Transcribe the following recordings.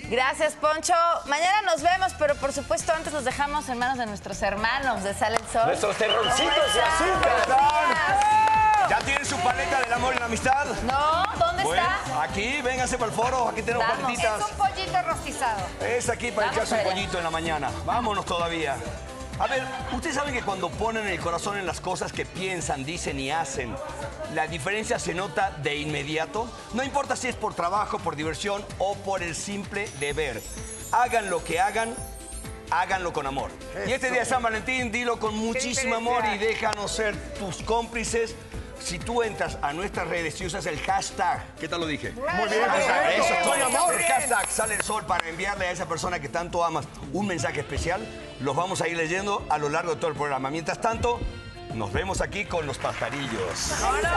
Gracias, Poncho. Mañana nos vemos, pero por supuesto antes los dejamos en manos de nuestros hermanos de Sale el Sol. Nuestros terroncitos de azúcar. ¿Ya tienen su paleta del amor y la amistad? No, ¿dónde está? Aquí, vénganse para el foro, aquí tenemos paletitas. Es un pollito rostizado. Es aquí para echarse un pollito en la mañana. Vámonos todavía. A ver, ustedes saben que cuando ponen el corazón en las cosas que piensan, dicen y hacen, la diferencia se nota de inmediato. No importa si es por trabajo, por diversión o por el simple deber. Hagan lo que hagan, háganlo con amor. Eso. Y este día de San Valentín, dilo con muchísimo amor y déjanos ser tus cómplices. Si tú entras a nuestras redes y usas el hashtag, ¿qué tal lo dije? Muy bien. Eso es todo. El hashtag Sale el Sol para enviarle a esa persona que tanto amas un mensaje especial. Los vamos a ir leyendo a lo largo de todo el programa. Mientras tanto, nos vemos aquí con los pajarillos.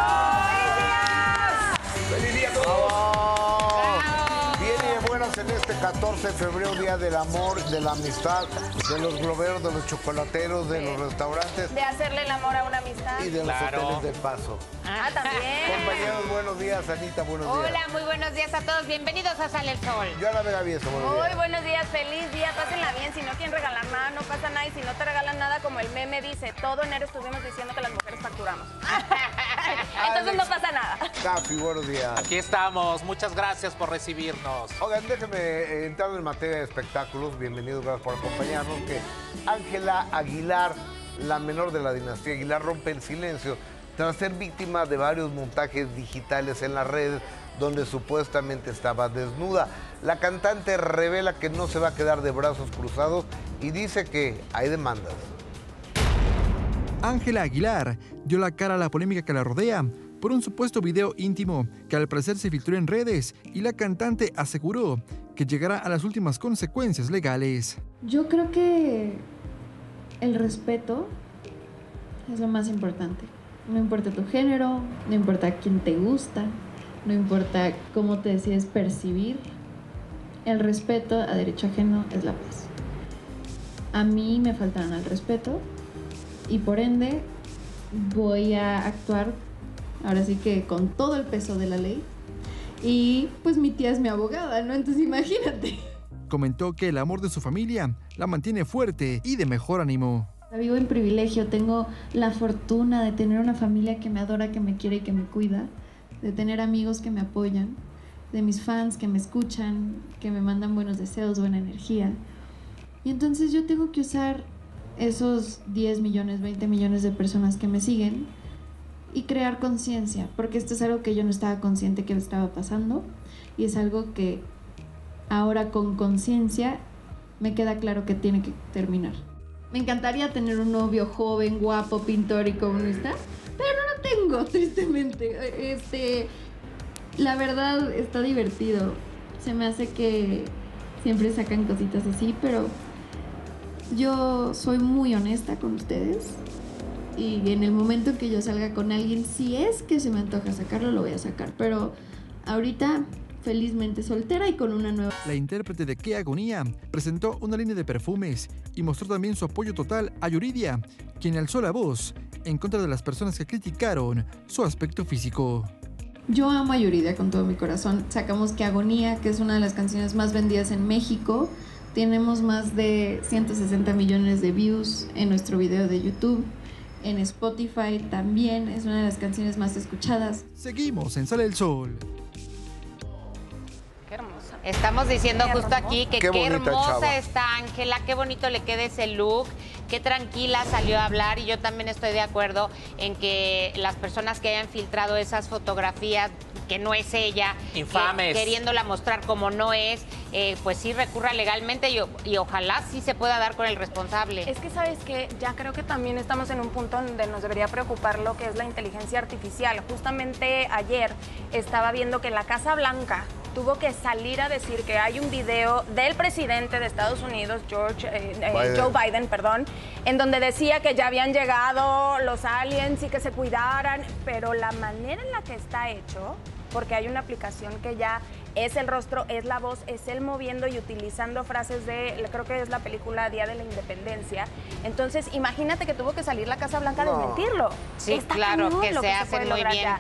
¡Feliz día a todos! Viene de buenas en este 14 de febrero, Día del Amor, de la Amistad, de los globeros, de los chocolateros, de los restaurantes. De hacerle el amor a una amistad. Y de los hoteles de paso. Ah, también. Compañeros, buenos días. Anita, buenos días. Hola, muy buenos días a todos. Bienvenidos a Sale el Sol. Joana Vega Biesa, buenos días. Muy buenos días, feliz día, pásenla bien. Si no quieren regalar nada, no pasa nada. Y si no te regalan nada, como el meme dice, todo enero estuvimos diciendo que las mujeres facturamos. Entonces no pasa nada. Cafi, buenos días. Aquí estamos, muchas gracias por recibirnos. Oigan, déjenme entrar en materia de espectáculos. Bienvenidos, gracias por acompañarnos. Que Ángela Aguilar, la menor de la dinastía Aguilar, rompe el silencio tras ser víctima de varios montajes digitales en las redes donde supuestamente estaba desnuda. La cantante revela que no se va a quedar de brazos cruzados y dice que hay demandas. Ángela Aguilar dio la cara a la polémica que la rodea por un supuesto video íntimo que al parecer se filtró en redes y la cantante aseguró que llegará a las últimas consecuencias legales. Yo creo que el respeto es lo más importante. No importa tu género, no importa quién te gusta, no importa cómo te decides percibir. El respeto a derecho ajeno es la paz. A mí me faltaron al respeto y por ende voy a actuar ahora sí que con todo el peso de la ley. Y pues mi tía es mi abogada, ¿no? Entonces imagínate. Comentó que el amor de su familia la mantiene fuerte y de mejor ánimo. Vivo en privilegio, tengo la fortuna de tener una familia que me adora, que me quiere y que me cuida, de tener amigos que me apoyan, de mis fans que me escuchan, que me mandan buenos deseos, buena energía. Y entonces yo tengo que usar esos 10 millones, 20 millones de personas que me siguen y crear conciencia, porque esto es algo que yo no estaba consciente que estaba pasando y es algo que ahora con conciencia me queda claro que tiene que terminar. Me encantaría tener un novio joven, guapo, pintor y comunista, pero no lo tengo, tristemente. La verdad está divertido. Se me hace que siempre sacan cositas así, pero yo soy muy honesta con ustedes. Y en el momento en que yo salga con alguien, si es que se me antoja sacarlo, lo voy a sacar. Pero ahorita, felizmente soltera y con una nueva. La intérprete de Qué Agonía presentó una línea de perfumes y mostró también su apoyo total a Yuridia, quien alzó la voz en contra de las personas que criticaron su aspecto físico. Yo amo a Yuridia con todo mi corazón. Sacamos Qué Agonía, que es una de las canciones más vendidas en México. Tenemos más de 160 millones de views en nuestro video de YouTube. En Spotify también es una de las canciones más escuchadas. Seguimos en Sale el Sol. Qué hermosa. Estamos diciendo justo aquí que qué hermosa chava está Ángela, qué bonito le queda ese look, qué tranquila salió a hablar y yo también estoy de acuerdo en que las personas que hayan filtrado esas fotografías que no es ella, infames, queriéndola mostrar como no es, pues sí recurra legalmente y ojalá sí se pueda dar con el responsable. Es que, ¿sabes qué? Ya creo que también estamos en un punto donde nos debería preocupar lo que es la inteligencia artificial. Justamente ayer estaba viendo que la Casa Blanca tuvo que salir a decir que hay un video del presidente de Estados Unidos, Joe Biden, en donde decía que ya habían llegado los aliens y que se cuidaran, pero la manera en la que está hecho, porque hay una aplicación que ya es el rostro, es la voz, es él moviendo y utilizando frases de, creo que es la película Día de la Independencia. Entonces, imagínate que tuvo que salir la Casa Blanca a desmentirlo. Sí, Está claro, cañón que lo se que hacen puede muy lograr bien. ya.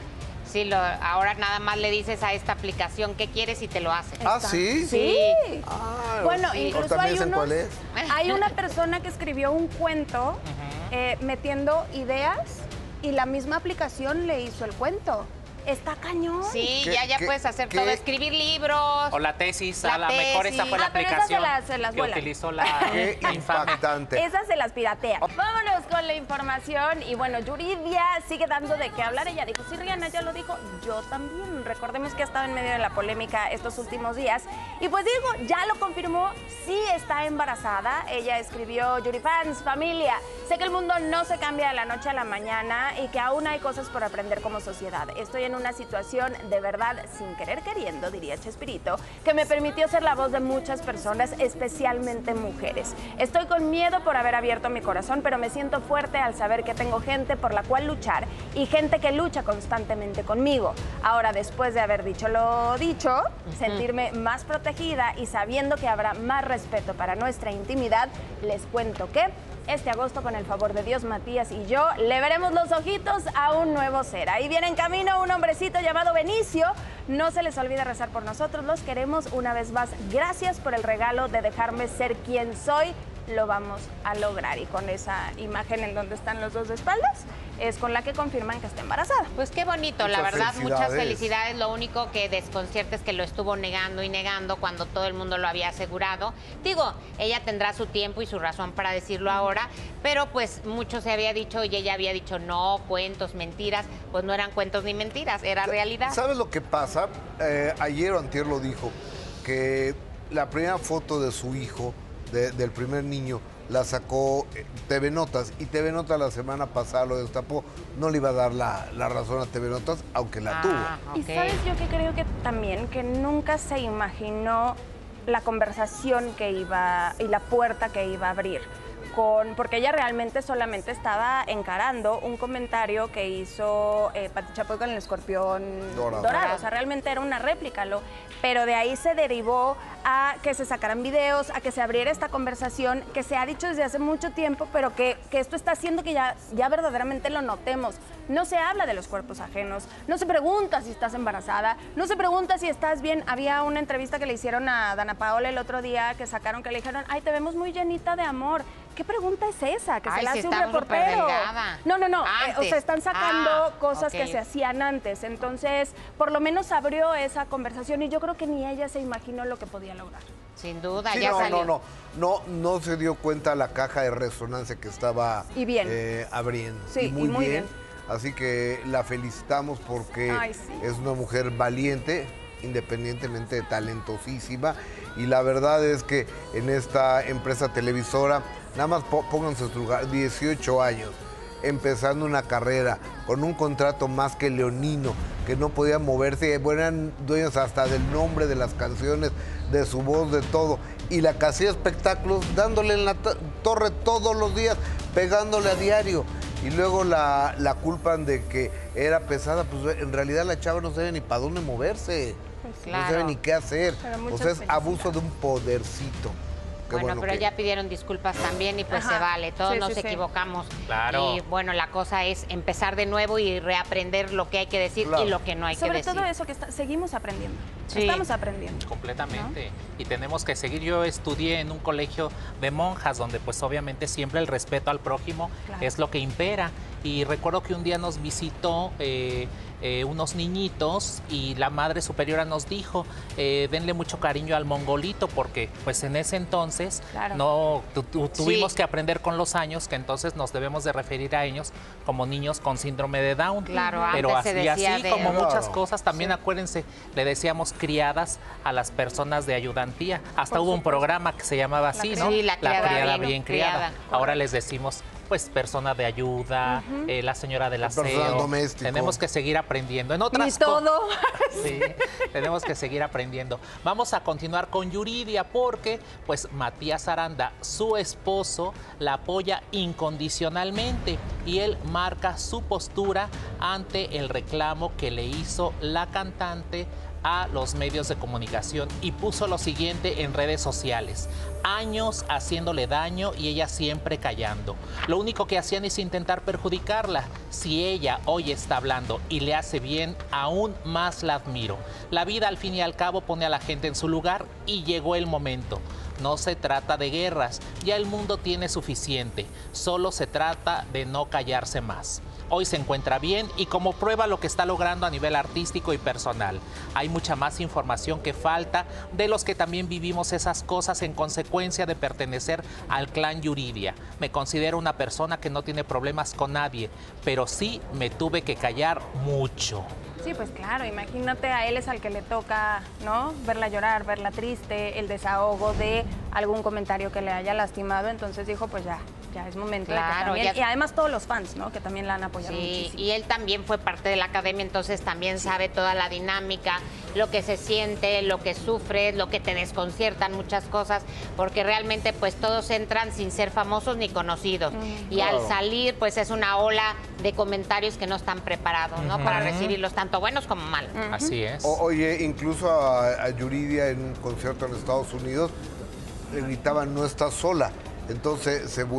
Sí, ahora nada más le dices a esta aplicación qué quieres y te lo hace. ¿Ah, sí? Sí. Ah, Bueno, sí. incluso ¿También hay dicen cuál es? hay una persona que escribió un cuento metiendo ideas y la misma aplicación le hizo el cuento. Está cañón. Sí, ¿Qué- ya qué- puedes hacer qué? todo, escribir libros. O la tesis, La a lo mejor esa tesis. fue la Ah, pero esas aplicación se las que vuelan. utilizó la Qué infame. impactante. Esas se las piratea. Vámonos con la información. Y bueno, Yuridia sigue dando de qué hablar. Ella dijo, sí, Rihanna ya lo dijo, yo también. Recordemos que ha estado en medio de la polémica estos últimos días. Y pues digo, ya lo confirmó, sí está embarazada. Ella escribió, Yuri fans, familia, sé que el mundo no se cambia de la noche a la mañana y que aún hay cosas por aprender como sociedad. Estoy en una situación de verdad sin querer queriendo, diría Chespirito, que me permitió ser la voz de muchas personas, especialmente mujeres. Estoy con miedo por haber abierto mi corazón, pero me siento fuerte al saber que tengo gente por la cual luchar y gente que lucha constantemente conmigo. Ahora, después de haber dicho lo dicho, sentirme más protegida y sabiendo que habrá más respeto para nuestra intimidad, les cuento que este agosto, con el favor de Dios, Matías y yo le veremos los ojitos a un nuevo ser. Ahí viene en camino un hombrecito llamado Benicio. No se les olvide rezar por nosotros, los queremos una vez más. Gracias por el regalo de dejarme ser quien soy. Lo vamos a lograr. Y con esa imagen en donde están los dos de espaldas, es con la que confirman que está embarazada. Pues qué bonito, la Muchas verdad, muchas felicidades. felicidades. Lo único que desconcierta es que lo estuvo negando y negando cuando todo el mundo lo había asegurado. Digo, ella tendrá su tiempo y su razón para decirlo ahora, pero pues mucho se había dicho y ella había dicho no, cuentos, mentiras. Pues no eran cuentos ni mentiras, era realidad. ¿Sabes lo que pasa? Ayer o antier lo dijo, que la primera foto de su hijo, del primer niño, la sacó TV Notas, y TV Notas la semana pasada lo destapó. No le iba a dar la razón a TV Notas, aunque la tuvo. Y sabes yo que creo que también que nunca se imaginó la conversación que iba y la puerta que iba a abrir. Porque ella realmente solamente estaba encarando un comentario que hizo Pati Chapoy con el escorpión dorado. O sea, realmente era una réplica. Pero de ahí se derivó a que se sacaran videos, a que se abriera esta conversación que se ha dicho desde hace mucho tiempo, pero que esto está haciendo que ya verdaderamente lo notemos. No se habla de los cuerpos ajenos, no se pregunta si estás embarazada, no se pregunta si estás bien. Había una entrevista que le hicieron a Dana Paola el otro día, que sacaron, que le dijeron, ay, te vemos muy llenita de amor. ¿Qué pregunta es esa? Que Ay, se la si hace un estaba reportero. superdelgada. No. O Antes. sea, están sacando cosas ok. que se hacían antes. Entonces, por lo menos abrió esa conversación y yo creo que ni ella se imaginó lo que podía lograr. Sin duda, Sí, ya salió. no se dio cuenta la caja de resonancia que estaba Y bien. abriendo. Sí, y muy, y muy bien. bien. Así que la felicitamos porque Ay, sí. es una mujer valiente, independientemente de talentosísima. Y la verdad es que en esta empresa televisora, nada más pónganse en su lugar, 18 años, empezando una carrera con un contrato más que leonino, que no podía moverse, eran dueños hasta del nombre de las canciones, de su voz, de todo. Y la que hacía espectáculos, dándole en la torre todos los días, pegándole a diario. Y luego la culpan de que era pesada, pues en realidad la chava no sabe ni para dónde moverse, no Claro. sabe ni qué hacer. Pero O muchas sea, es felicidades. abuso de un podercito. Qué Bueno, pero que- ya pidieron disculpas también y pues Ajá. se vale, todos Sí, nos sí, sí. equivocamos. Claro. Y bueno, la cosa es empezar de nuevo y reaprender lo que hay que decir Claro. y lo que no hay que Sobre decir. todo eso, que seguimos aprendiendo. Sí. Estamos aprendiendo. Completamente. Y tenemos que seguir. Yo estudié en un colegio de monjas donde pues obviamente siempre el respeto al prójimo Claro. es lo que impera. Y recuerdo que un día nos visitó unos niñitos y la madre superiora nos dijo, denle mucho cariño al mongolito porque pues en ese entonces Claro. no tuvimos Sí. que aprender con los años que entonces nos debemos de referir a ellos como niños con síndrome de Down. Claro, Pero antes se así, decía así de- como muchas Claro. cosas, también acuérdense, le decíamos criadas a las personas de ayudantía. Hasta Por hubo un supuesto. programa que se llamaba así, ¿no? Sí, la criada bien criada. criada. Ahora les decimos, pues, persona de ayuda, la señora del aseo. personal doméstico. Tenemos que seguir aprendiendo. En Ni otras todo. Sí, tenemos que seguir aprendiendo. Vamos a continuar con Yuridia porque, pues, Matías Aranda, su esposo, la apoya incondicionalmente y él marca su postura ante el reclamo que le hizo la cantante a los medios de comunicación y puso lo siguiente en redes sociales: años haciéndole daño y ella siempre callando. Lo único que hacían es intentar perjudicarla. Si ella hoy está hablando y le hace bien, aún más la admiro. La vida al fin y al cabo pone a la gente en su lugar y llegó el momento. No se trata de guerras, ya el mundo tiene suficiente, solo se trata de no callarse más. Hoy se encuentra bien y como prueba lo que está logrando a nivel artístico y personal. Hay mucha más información que falta de los que también vivimos esas cosas en consecuencia de pertenecer al clan Yuridia. Me considero una persona que no tiene problemas con nadie, pero sí me tuve que callar mucho. Sí, pues claro, imagínate, a él es al que le toca, ¿no? Verla llorar, verla triste, el desahogo de algún comentario que le haya lastimado, entonces dijo, pues ya es momento de que también, y además todos los fans, ¿no? Que también la han apoyado muchísimo. Y él también fue parte de la academia, entonces también sabe toda la dinámica, lo que se siente, lo que sufres, lo que te desconciertan, muchas cosas, porque realmente pues todos entran sin ser famosos ni conocidos. Y al salir pues es una ola de comentarios que no están preparados, ¿no? Para recibirlos, tanto buenos como malos. Así es. Oye, incluso a Yuridia en un concierto en Estados Unidos le gritaban, no estás sola. Entonces se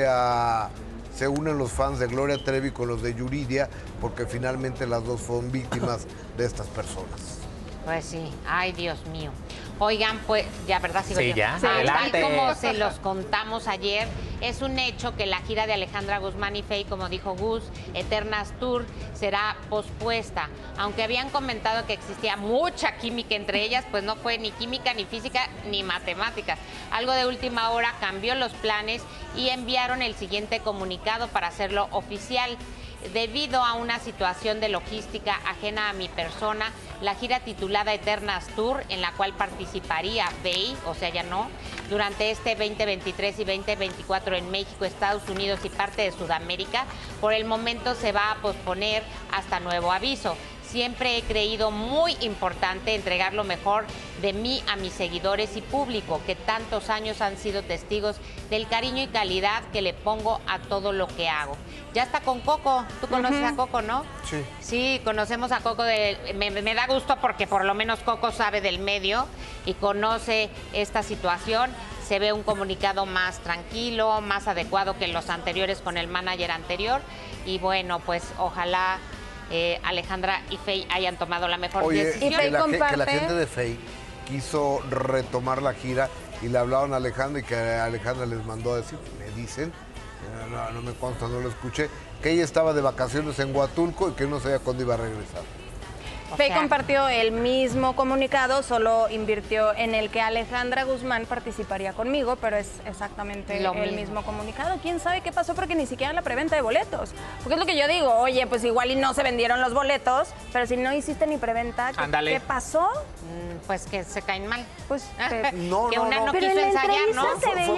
unen los fans de Gloria Trevi con los de Yuridia, porque finalmente las dos fueron víctimas de estas personas. Pues sí, ay Dios mío. Oigan, pues, ya, ¿verdad? Sigo sí, yo. ya, Tal adelante. como se los contamos ayer, es un hecho que la gira de Alejandra Guzmán y Faye, como dijo Gus, Eternas Tour, será pospuesta. Aunque habían comentado que existía mucha química entre ellas, pues no fue ni química, ni física, ni matemáticas. Algo de última hora cambió los planes y enviaron el siguiente comunicado para hacerlo oficial. Debido a una situación de logística ajena a mi persona, la gira titulada Eternas Tour, en la cual participaría Faye, o sea, ya no, durante este 2023 y 2024 en México, Estados Unidos y parte de Sudamérica, por el momento se va a posponer hasta nuevo aviso. Siempre he creído muy importante entregar lo mejor de mí a mis seguidores y público, que tantos años han sido testigos del cariño y calidad que le pongo a todo lo que hago. Ya está con Coco. Tú conoces a Coco, ¿no? Sí. Sí, conocemos a Coco. Me da gusto porque por lo menos Coco sabe del medio y conoce esta situación. Se ve un comunicado más tranquilo, más adecuado que los anteriores con el manager anterior. Y bueno, pues ojalá Alejandra y Faye hayan tomado la mejor decisión. Que la gente de Faye quiso retomar la gira y le hablaron a Alejandra y que Alejandra les mandó a decir, me dicen, no me consta, no lo escuché, que ella estaba de vacaciones en Huatulco y que no sabía cuándo iba a regresar. Faye compartió el mismo comunicado, solo invirtió en el que Alejandra Guzmán participaría conmigo, pero es exactamente el mismo comunicado. ¿Quién sabe qué pasó? Porque ni siquiera la preventa de boletos. Porque es lo que yo digo, oye, pues igual y no se vendieron los boletos, pero si no hiciste ni preventa, ¿qué pasó? Pues que se caen mal. Pues que una no quiso ensayar, ¿no?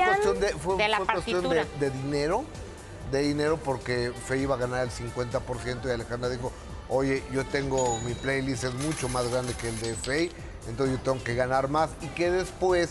Fue cuestión de dinero, porque Faye iba a ganar el 50% y Alejandra dijo, oye, yo tengo, mi playlist es mucho más grande que el de Faye, entonces yo tengo que ganar más. Y que después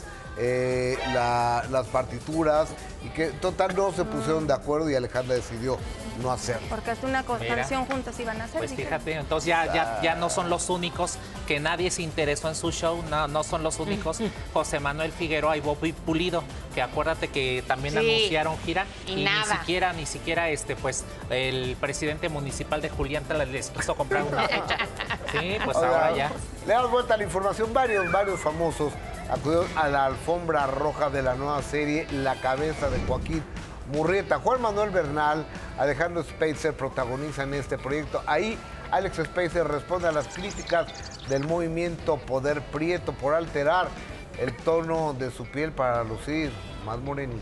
las partituras, y que total no se pusieron de acuerdo y Alejandra decidió no hacerlo. Porque es una canción juntas iban a hacer. Pues fíjate, entonces ya no son los únicos, que nadie se interesó en su show, no son los únicos. José Manuel Figueroa y Bobby Pulido, que acuérdate que también anunciaron gira y ni siquiera pues el presidente municipal de Julián les quiso comprar una fecha. Sí, pues ahora ya. Le damos vuelta a la información, varios famosos acudieron a la alfombra roja de la nueva serie La Cabeza de Joaquín Murrieta. Juan Manuel Bernal, Alejandro Spitzer protagonizan este proyecto. Ahí Alex Spitzer responde a las críticas del movimiento Poder Prieto por alterar el tono de su piel para lucir más morenito.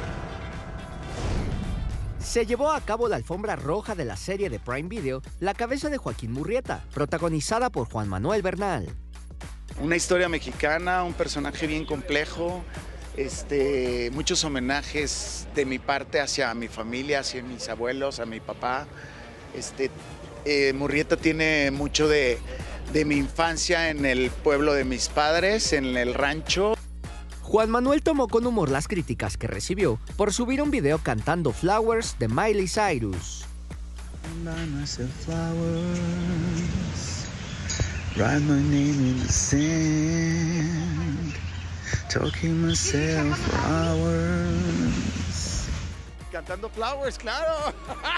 Se llevó a cabo la alfombra roja de la serie de Prime Video La Cabeza de Joaquín Murrieta, protagonizada por Juan Manuel Bernal. Una historia mexicana, un personaje bien complejo, muchos homenajes de mi parte hacia mi familia, hacia mis abuelos, a mi papá. Murrieta tiene mucho de mi infancia en el pueblo de mis padres, en el rancho. Juan Manuel tomó con humor las críticas que recibió por subir un video cantando Flowers de Miley Cyrus. Write my name in the sand, talking myself for hours. Cantando Flowers, claro.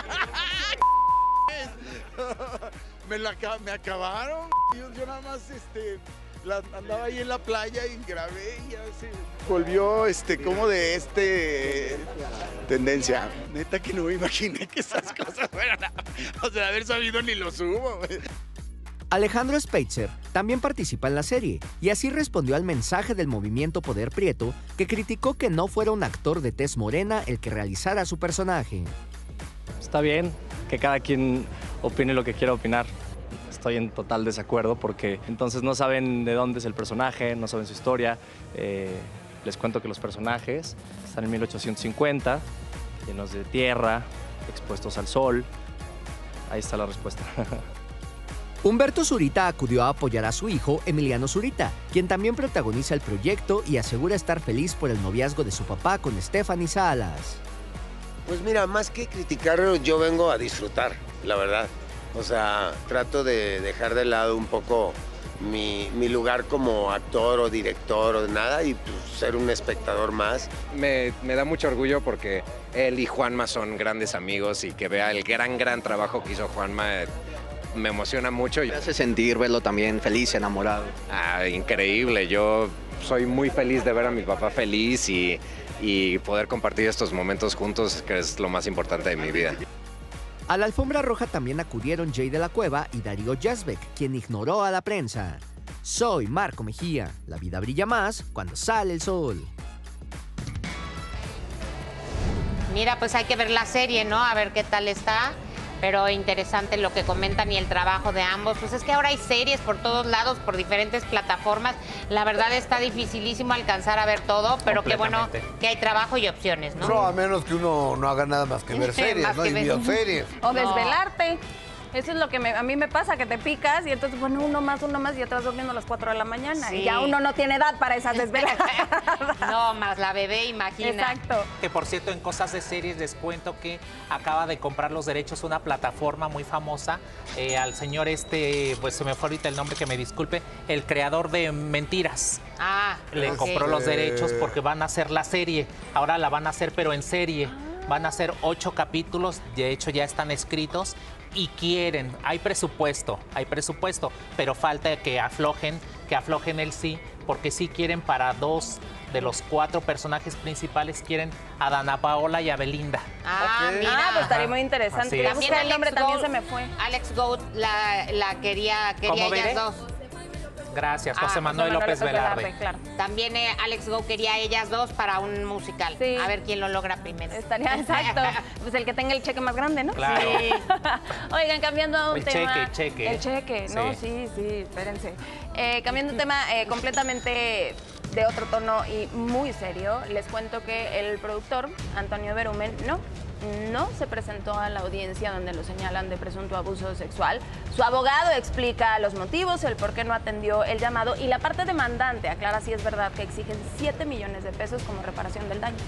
Me acabaron. Yo nada más andaba ahí en la playa y grabé y ya se volvió como de tendencia. Neta que no me imaginé que esas cosas fueran o sea, haber sabido ni lo subo. Alejandro Speitzer también participa en la serie y así respondió al mensaje del movimiento Poder Prieto, que criticó que no fuera un actor de tez morena el que realizara su personaje. Está bien que cada quien opine lo que quiera opinar. Estoy en total desacuerdo porque entonces no saben de dónde es el personaje, no saben su historia. Les cuento que los personajes están en 1850, llenos de tierra, expuestos al sol. Ahí está la respuesta. Humberto Zurita acudió a apoyar a su hijo, Emiliano Zurita, quien también protagoniza el proyecto y asegura estar feliz por el noviazgo de su papá con Stephanie Salas. Pues mira, más que criticarlo, yo vengo a disfrutar, la verdad. O sea, trato de dejar de lado un poco mi lugar como actor o director o nada y pues, ser un espectador más. Me da mucho orgullo porque él y Juanma son grandes amigos y que vea el gran trabajo que hizo Juanma me emociona mucho. Me hace sentir verlo también feliz, enamorado. Increíble, yo soy muy feliz de ver a mi papá feliz y poder compartir estos momentos juntos, que es lo más importante de mi vida. A la alfombra roja también acudieron Jay de la Cueva y Darío Yazbek, quien ignoró a la prensa. Soy Marco Mejía. La vida brilla más cuando sale el sol. Mira, pues hay que ver la serie, ¿no? A ver qué tal está. Pero interesante lo que comentan y el trabajo de ambos. Pues es que ahora hay series por todos lados, por diferentes plataformas. La verdad está dificilísimo alcanzar a ver todo, pero qué bueno que hay trabajo y opciones, ¿no? No, a menos que uno no haga nada más que ver series, ¿no? Y bioseries. O desvelarte. Eso es lo que a mí me pasa, que te picas y entonces, bueno, uno más y ya te vas durmiendo a las 4 de la mañana. Sí. Y ya uno no tiene edad para esas desveladas. No, más la bebé, imagina. Exacto. Que por cierto, en cosas de series les cuento que acaba de comprar los derechos una plataforma muy famosa al señor pues se me fue ahorita el nombre, que me disculpe, el creador de Mentiras. Le compró los derechos porque van a hacer la serie. Ahora la van a hacer, pero en serie. Van a ser 8 capítulos, de hecho ya están escritos y quieren, hay presupuesto, pero falta que aflojen el sí, porque sí quieren para 2 de los 4 personajes principales, quieren a Dana Paola y a Belinda. Mira, pues estaría muy interesante. También Buscar el nombre también se me fue. Alex Gold la quería ellas dos. Gracias, José Manuel López Velarde. Claro. También Alex Go quería ellas dos para un musical. Sí. A ver quién lo logra primero. Estaría exacto. Pues el que tenga el cheque más grande, ¿no? Claro. Sí. Oigan, cambiando un tema. El cheque. El cheque, Sí. no, sí, espérense. Cambiando un tema completamente de otro tono y muy serio, les cuento que el productor, Antonio Berumen, no se presentó a la audiencia donde lo señalan de presunto abuso sexual. Su abogado explica los motivos, el por qué no atendió el llamado y la parte demandante aclara si es verdad que exigen 7 millones de pesos como reparación del daño.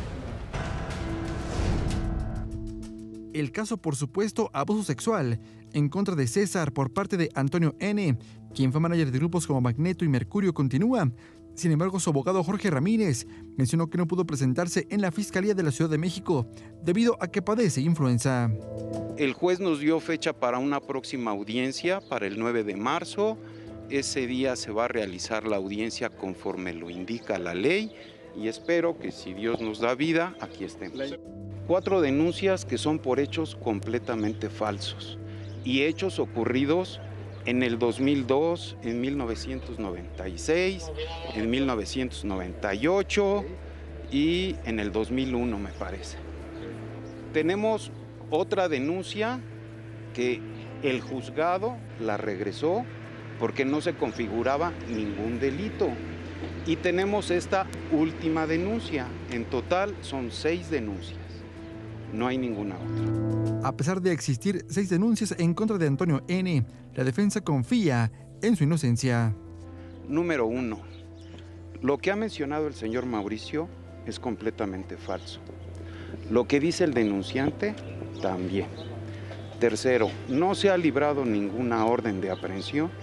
El caso por supuesto abuso sexual en contra de César por parte de Antonio N., quien fue manager de grupos como Magneto y Mercurio, continúa. Sin embargo, su abogado Jorge Ramírez mencionó que no pudo presentarse en la Fiscalía de la Ciudad de México debido a que padece influenza. El juez nos dio fecha para una próxima audiencia para el 9 de marzo. Ese día se va a realizar la audiencia conforme lo indica la ley y espero que, si Dios nos da vida, aquí estemos. 4 denuncias que son por hechos completamente falsos y hechos ocurridos en el 2002, en 1996, en 1998 y en el 2001, me parece. Tenemos otra denuncia que el juzgado la regresó porque no se configuraba ningún delito. Y tenemos esta última denuncia. En total son 6 denuncias. No hay ninguna otra. A pesar de existir 6 denuncias en contra de Antonio N., la defensa confía en su inocencia. Número 1. Lo que ha mencionado el señor Mauricio es completamente falso. Lo que dice el denunciante, también. Tercero, no se ha librado ninguna orden de aprehensión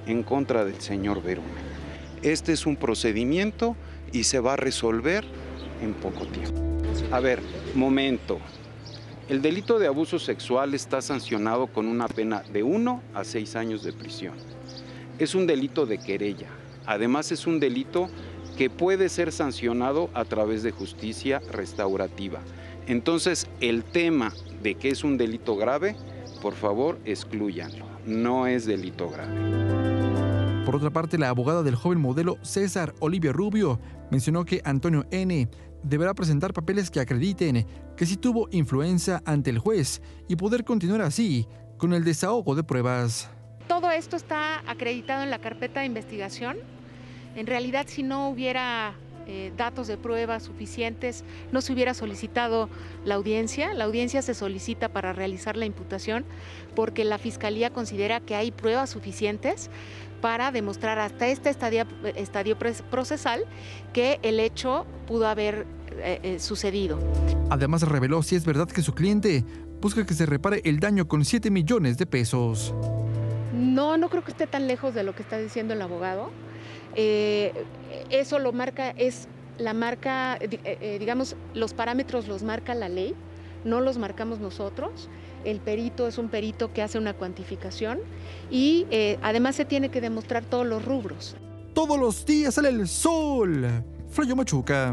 en contra del señor Berumen. Este es un procedimiento y se va a resolver en poco tiempo. A ver, momento. El delito de abuso sexual está sancionado con una pena de 1 a 6 años de prisión. Es un delito de querella. Además, es un delito que puede ser sancionado a través de justicia restaurativa. Entonces, el tema de que es un delito grave, por favor, exclúyanlo. No es delito grave. Por otra parte, la abogada del joven modelo César Olivia Rubio mencionó que Antonio N. deberá presentar papeles que acrediten que sí tuvo influencia ante el juez y poder continuar así con el desahogo de pruebas. Todo esto está acreditado en la carpeta de investigación. En realidad, si no hubiera datos de pruebas suficientes, no se hubiera solicitado la audiencia. La audiencia se solicita para realizar la imputación porque la Fiscalía considera que hay pruebas suficientes para demostrar hasta este estadio procesal que el hecho pudo haber sucedido. Además, reveló si es verdad que su cliente busca que se repare el daño con 7 millones de pesos. No creo que esté tan lejos de lo que está diciendo el abogado. Eso lo marca, digamos, los parámetros los marca la ley, no los marcamos nosotros. El perito es un perito que hace una cuantificación y además se tiene que demostrar todos los rubros. Todos los días sale el sol. Flayo Machuca.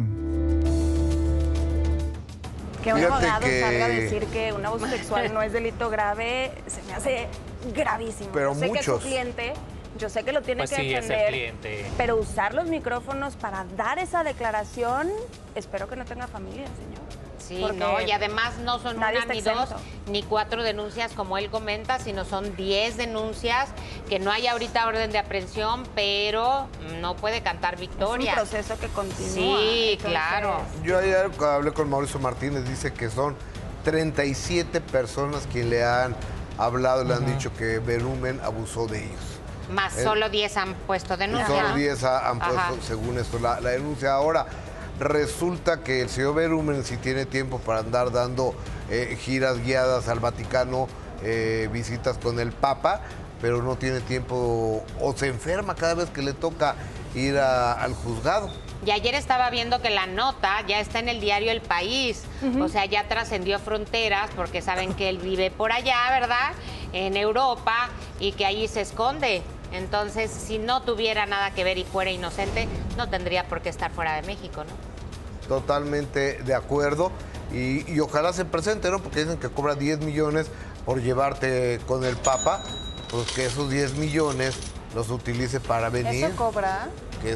Que un abogado salga a decir que un abuso sexual no es delito grave, se me hace gravísimo. Pero yo sé muchos. que es su cliente, yo sé que lo tiene que defender, es el cliente. pero usar los micrófonos para dar esa declaración, espero que no tenga familia, señor. Sí, Porque no, y además no son nadie una, está ni dos, exento. ni 4 denuncias como él comenta, sino son 10 denuncias, que no hay ahorita orden de aprehensión, pero no puede cantar victoria. Es un proceso que continúa. Sí, entonces, claro. Yo ayer hablé con Mauricio Martínez, dice que son 37 personas quienes le han hablado y le han dicho que Berumen abusó de ellos. Más solo 10 han puesto denuncia. Solo 10 han puesto, Ajá. según esto, la denuncia. Ahora, resulta que el señor Berumen sí tiene tiempo para andar dando giras guiadas al Vaticano, visitas con el Papa, pero no tiene tiempo o se enferma cada vez que le toca ir al juzgado. Y ayer estaba viendo que la nota ya está en el diario El País, o sea, ya trascendió fronteras porque saben que él vive por allá, ¿verdad? En Europa y que allí se esconde. Entonces, si no tuviera nada que ver y fuera inocente, no tendría por qué estar fuera de México, ¿no? Totalmente de acuerdo y ojalá se presente, ¿no? Porque dicen que cobra 10 millones por llevarte con el Papa, pues que esos 10 millones los utilice para venir. ¿Eso cobra? Que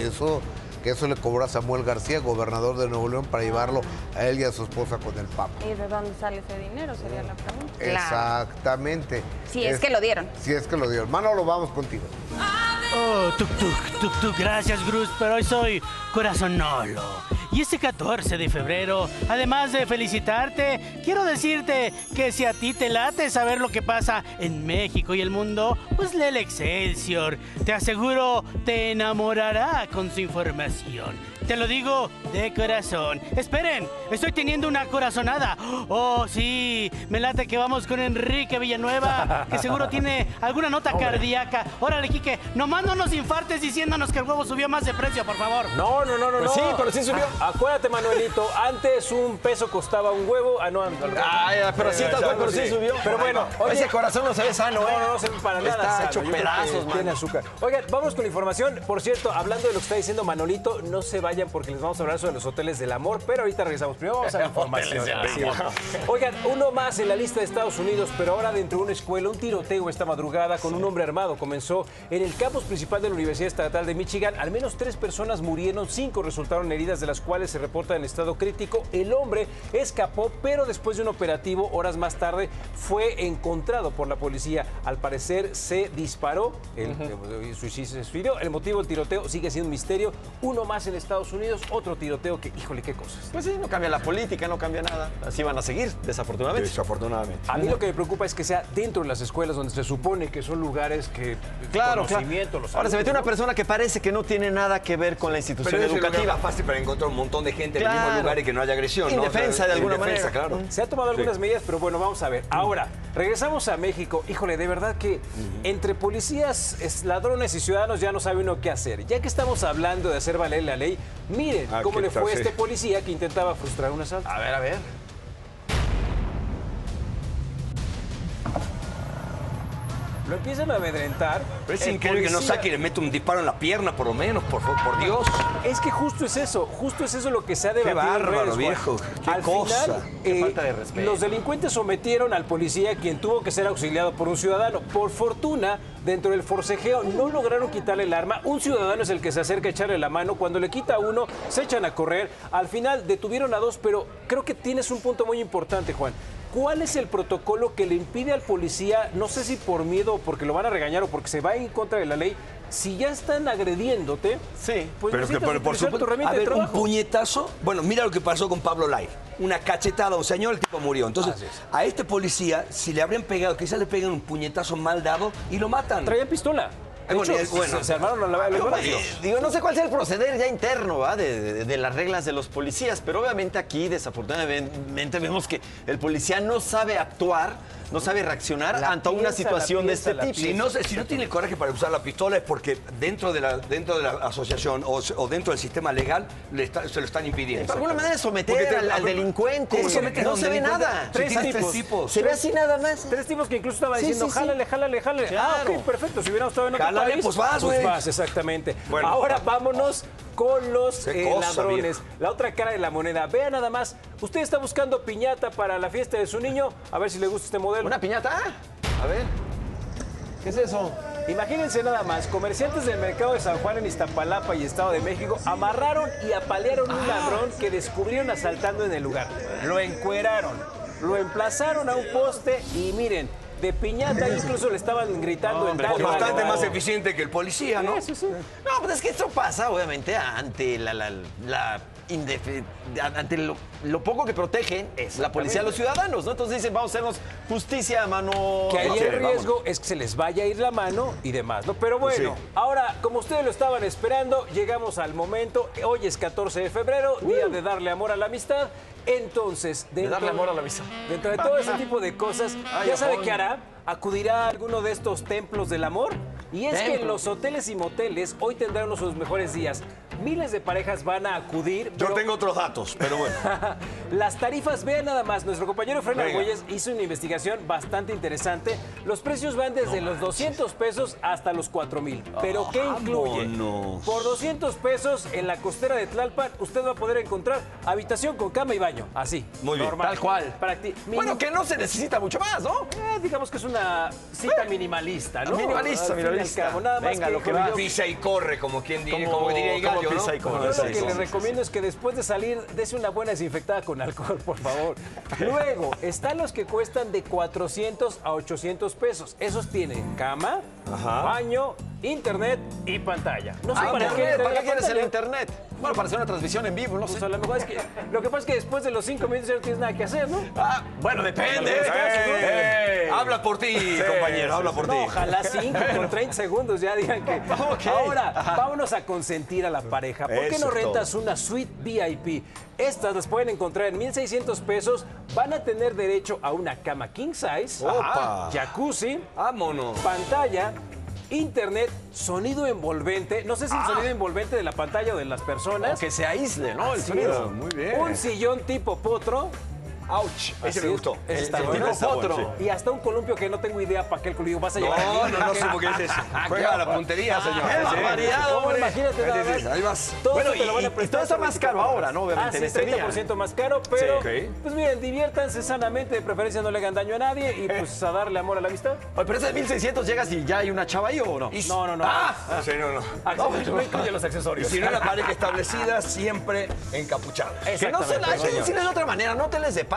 eso le cobró a Samuel García, gobernador de Nuevo León, para llevarlo a él y a su esposa con el Papa. ¿Y de dónde sale ese dinero? Sería la pregunta. Exactamente. Si es que lo dieron. Si es que lo dieron. Manolo, vamos contigo. Oh, tuk, gracias, Gruz, pero hoy soy corazonolo. Y este 14 de febrero, además de felicitarte, quiero decirte que si a ti te late saber lo que pasa en México y el mundo, pues lee el Excelsior. Te aseguro, te enamorará con su información. Te lo digo de corazón. Esperen, estoy teniendo una corazonada. Oh, sí, me late que vamos con Enrique Villanueva, que seguro tiene alguna nota cardíaca. Órale, Quique, nomás no nos infartes diciéndonos que el huevo subió más de precio, por favor. No. Pues Sí, pero sí subió. Acuérdate, Manuelito, antes un peso costaba un huevo. Pero sí, pero sí subió. Pero bueno, ese corazón no se ve sano, ¿eh? No se ve para nada Está sano. hecho Yo creo que pedazos, man. tiene azúcar. Oigan, vamos con la información. Por cierto, hablando de lo que está diciendo Manolito, no se vayan porque les vamos a hablar sobre los hoteles del amor, pero ahorita regresamos. Primero vamos a la información. Hoteles del amor. Oigan, uno más en la lista de Estados Unidos, pero ahora dentro de una escuela, un tiroteo esta madrugada con un hombre armado comenzó en el campus principal de la Universidad Estatal de Michigan. Al menos 3 personas murieron, 5 resultaron heridas, de las cuales se reporta en estado crítico. El hombre escapó, pero después de un operativo, horas más tarde, fue encontrado por la policía. Al parecer se disparó, se suicidió. El motivo del tiroteo sigue siendo un misterio. Uno más en Estados Unidos, otro tiroteo que, híjole, qué cosas. Pues sí, no cambia la política, no cambia nada. Así van a seguir, desafortunadamente. A mí lo que me preocupa es que sea dentro de las escuelas donde se supone que son lugares que conocimiento, los Ahora se metió una ¿no? persona que parece que no tiene nada que ver con la institución Pero eso es educativa. más fácil para encontrar un montón de gente en el mismo lugar y que no haya agresión, ¿no? Indefensa, de alguna indefensa, manera. claro. Se han tomado algunas medidas, pero bueno, vamos a ver. Ahora, regresamos a México. Híjole, de verdad que entre policías, ladrones y ciudadanos ya no sabe uno qué hacer. Ya que estamos hablando de hacer valer la ley, miren cómo ¿qué le tal? fue a Sí. este policía que intentaba frustrar un asalto. A ver. Lo empiezan a amedrentar. Pero es El increíble que no policía- saque y le mete un disparo en la pierna, por lo menos, por Dios. Es que justo es eso lo que se ha debatido. Qué bárbaro, en redes, Juan. viejo, qué Al cosa. final, Qué falta de respeto. los delincuentes sometieron al policía, quien tuvo que ser auxiliado por un ciudadano. Por fortuna, dentro del forcejeo no lograron quitarle el arma. Un ciudadano es el que se acerca a echarle la mano. Cuando le quita a uno, se echan a correr. Al final detuvieron a dos, pero creo que tienes un punto muy importante, Juan. ¿Cuál es el protocolo que le impide al policía, no sé si por miedo o porque lo van a regañar o porque se va en contra de la ley, si ya están agrediéndote, pues necesitas utilizar tu herramienta a de ver, un trabajo? puñetazo. Bueno, mira lo que pasó con Pablo Lai. Una cachetada a un señor, el tipo murió. Entonces, a este policía, si le habrían pegado, quizás le pegan un puñetazo mal dado y lo matan. Traían pistola. De hecho, se armaron a la Digo, no sé cuál sea el proceder ya interno, ¿va? De las reglas de los policías, pero obviamente aquí, desafortunadamente, vemos que el policía no sabe actuar, no sabe reaccionar ante una situación de este tipo. Si no tiene el coraje para usar la pistola es porque dentro de la asociación o dentro del sistema legal se lo están impidiendo. De alguna manera someter al delincuente. ¿Cómo sometes a No un se ve delincuente? nada. Tres tipos. Se ve así nada más. Tres tipos que incluso estaban diciendo, sí. jálale. Claro. Ok, perfecto. Si hubiéramos estado en otro Jálale, país, pues vas, güey. exactamente. Bueno. Ahora vámonos con los Qué cosa, ladrones. viejo. La otra cara de la moneda. Vean nada más. Usted está buscando piñata para la fiesta de su niño. A ver si le gusta este modelo. ¿Una piñata? A ver. ¿Qué es eso? Imagínense nada más, comerciantes del mercado de San Juan en Iztapalapa y Estado de México amarraron y apalearon un ladrón que descubrieron asaltando en el lugar. Lo encueraron, lo emplazaron a un poste y miren, de piñata incluso le estaban gritando en tal Bastante lugar. más eficiente que el policía, ¿no? Sí. No, pues es que esto pasa, obviamente, ante ante lo poco que protegen la policía a los ciudadanos, ¿no? Entonces dicen, vamos a hacernos justicia a mano. Que ahí Ok, el riesgo vamos. es que se les vaya a ir la mano y demás, ¿no? Pero bueno, Sí. ahora, como ustedes lo estaban esperando, llegamos al momento. Hoy es 14 de febrero, día de darle amor a la amistad. Entonces, darle amor a la amistad. Dentro de todo ese tipo de cosas, ¿ya sabe qué hará? Acudirá a alguno de estos templos del amor. Y es que en los hoteles y moteles hoy tendrán uno de sus mejores días. Miles de parejas van a acudir. Yo tengo otros datos, pero bueno. Las tarifas, vean nada más. Nuestro compañero Efraín Venga. Argüelles hizo una investigación bastante interesante. Los precios van desde los 200 pesos hasta los 4,000. ¿Pero qué incluye? Vámonos. Por 200 pesos en la costera de Tlalpan, usted va a poder encontrar habitación con cama y baño. Así. Muy bien. normal. Tal cual. Bueno, que no se necesita mucho más, ¿no? digamos que es una cita minimalista, ¿no? Minimalista, Al fin y al minimalista. cabo, nada más Venga, que lo que va. yo- Pisa y corre, como quien diría, Como diría el gallo, pisa ¿no? y corre. Yo lo Sí, que sí, les sí, recomiendo es que después de salir, dese una buena desinfectada con alcohol, por favor. Luego, están los que cuestan de 400 a 800 pesos. Esos tienen cama, baño, internet y pantalla. No sé para qué. ¿Para qué quieres el pantalla. internet? Bueno, para hacer una transmisión en vivo, no Pues sé. a lo mejor es que. Lo que pasa es que después de los 5 minutos ya no tienes nada que hacer, ¿no? Bueno, depende. En algunos casos, ¿no? Habla por ti, compañero, habla por ti. No, ojalá 5 con 30 segundos ya digan que. Ok. Ahora, vámonos a consentir a la pareja. ¿Por qué Eso no es rentas una suite VIP? Estas las pueden encontrar en 1,600 pesos. Van a tener derecho a una cama king size, Opa. jacuzzi, Vámonos. pantalla, internet, sonido envolvente. No sé si el sonido envolvente de la pantalla o de las personas. O que se aísle, ¿no? El Así sonido. es. Muy bien. Un sillón tipo potro. Ouch. Ese Así me es. gustó. Ese está El bueno. tipo Está bueno, potro. Y hasta un columpio que no tengo idea para qué el columpio vas a llevar. No sé por qué es eso. Juega a la puntería, señor. ¡Qué barbaridad, No, hombre! imagínate nada más. Ahí vas. Todo Bueno, eso te lo van a y prestar todo está por más caro 24 ahora, ¿no? Obviamente, sí, en este día. 30% más caro, pero Sí. pues miren, diviértanse sanamente, de preferencia no le hagan daño a nadie y pues a darle amor a la amistad. Oye, pero ese de 1,600 llegas y ya hay una chava ahí o no? No. Sí, no. No incluye los Y accesorios. si no es la pareja establecida, siempre encapuchada. Que no se la Exactamente. hay que decirle de otra manera, no hoteles de paso.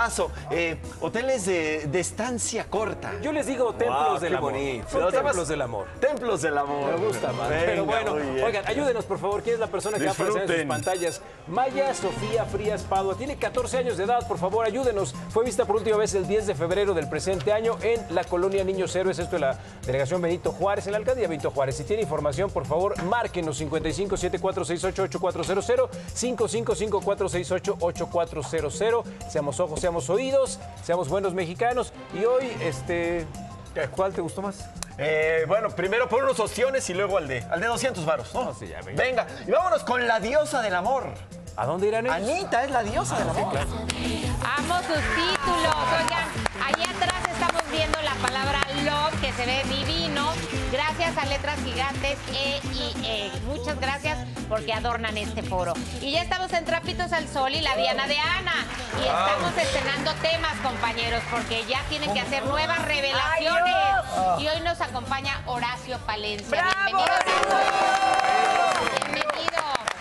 paso. Hoteles de estancia corta. Yo les digo templos del amor. Son templos del amor. Templos del amor. Me gusta más. Venga, Pero bueno, muy bien. oigan, ayúdenos por favor. ¿Quién es la persona que va a aparecer en sus pantallas? Maya Sofía Frías Padua. Tiene 14 años de edad, por favor, ayúdenos. Fue vista por última vez el 10 de febrero del presente año en la colonia Niños Héroes, esto de la delegación Benito Juárez, en la alcaldía Benito Juárez. Si tiene información, por favor, márquenos 55 7468 8400, 55 5468 8400. Seamos ojos, seamos oídos, seamos buenos mexicanos. Y hoy, ¿cuál te gustó más? Bueno, primero por unos ostiones y luego al de 200 varos, ¿no? No, sí, ya, venga. Venga, y vámonos con la diosa del amor. ¿A dónde irán ellos? Anita es la diosa del amor. Claro. Amo sus títulos. Oigan, ahí atrás estamos viendo la palabra love, que se ve divino. Gracias a Letras Gigantes muchas gracias porque adornan este foro. Y ya estamos en Trapitos al Sol y la Diana de Ana. Y estamos estrenando temas, compañeros, porque ya tienen que hacer nuevas revelaciones. Y hoy nos acompaña Horacio Palencia. Bienvenido, Horacio. Bienvenido.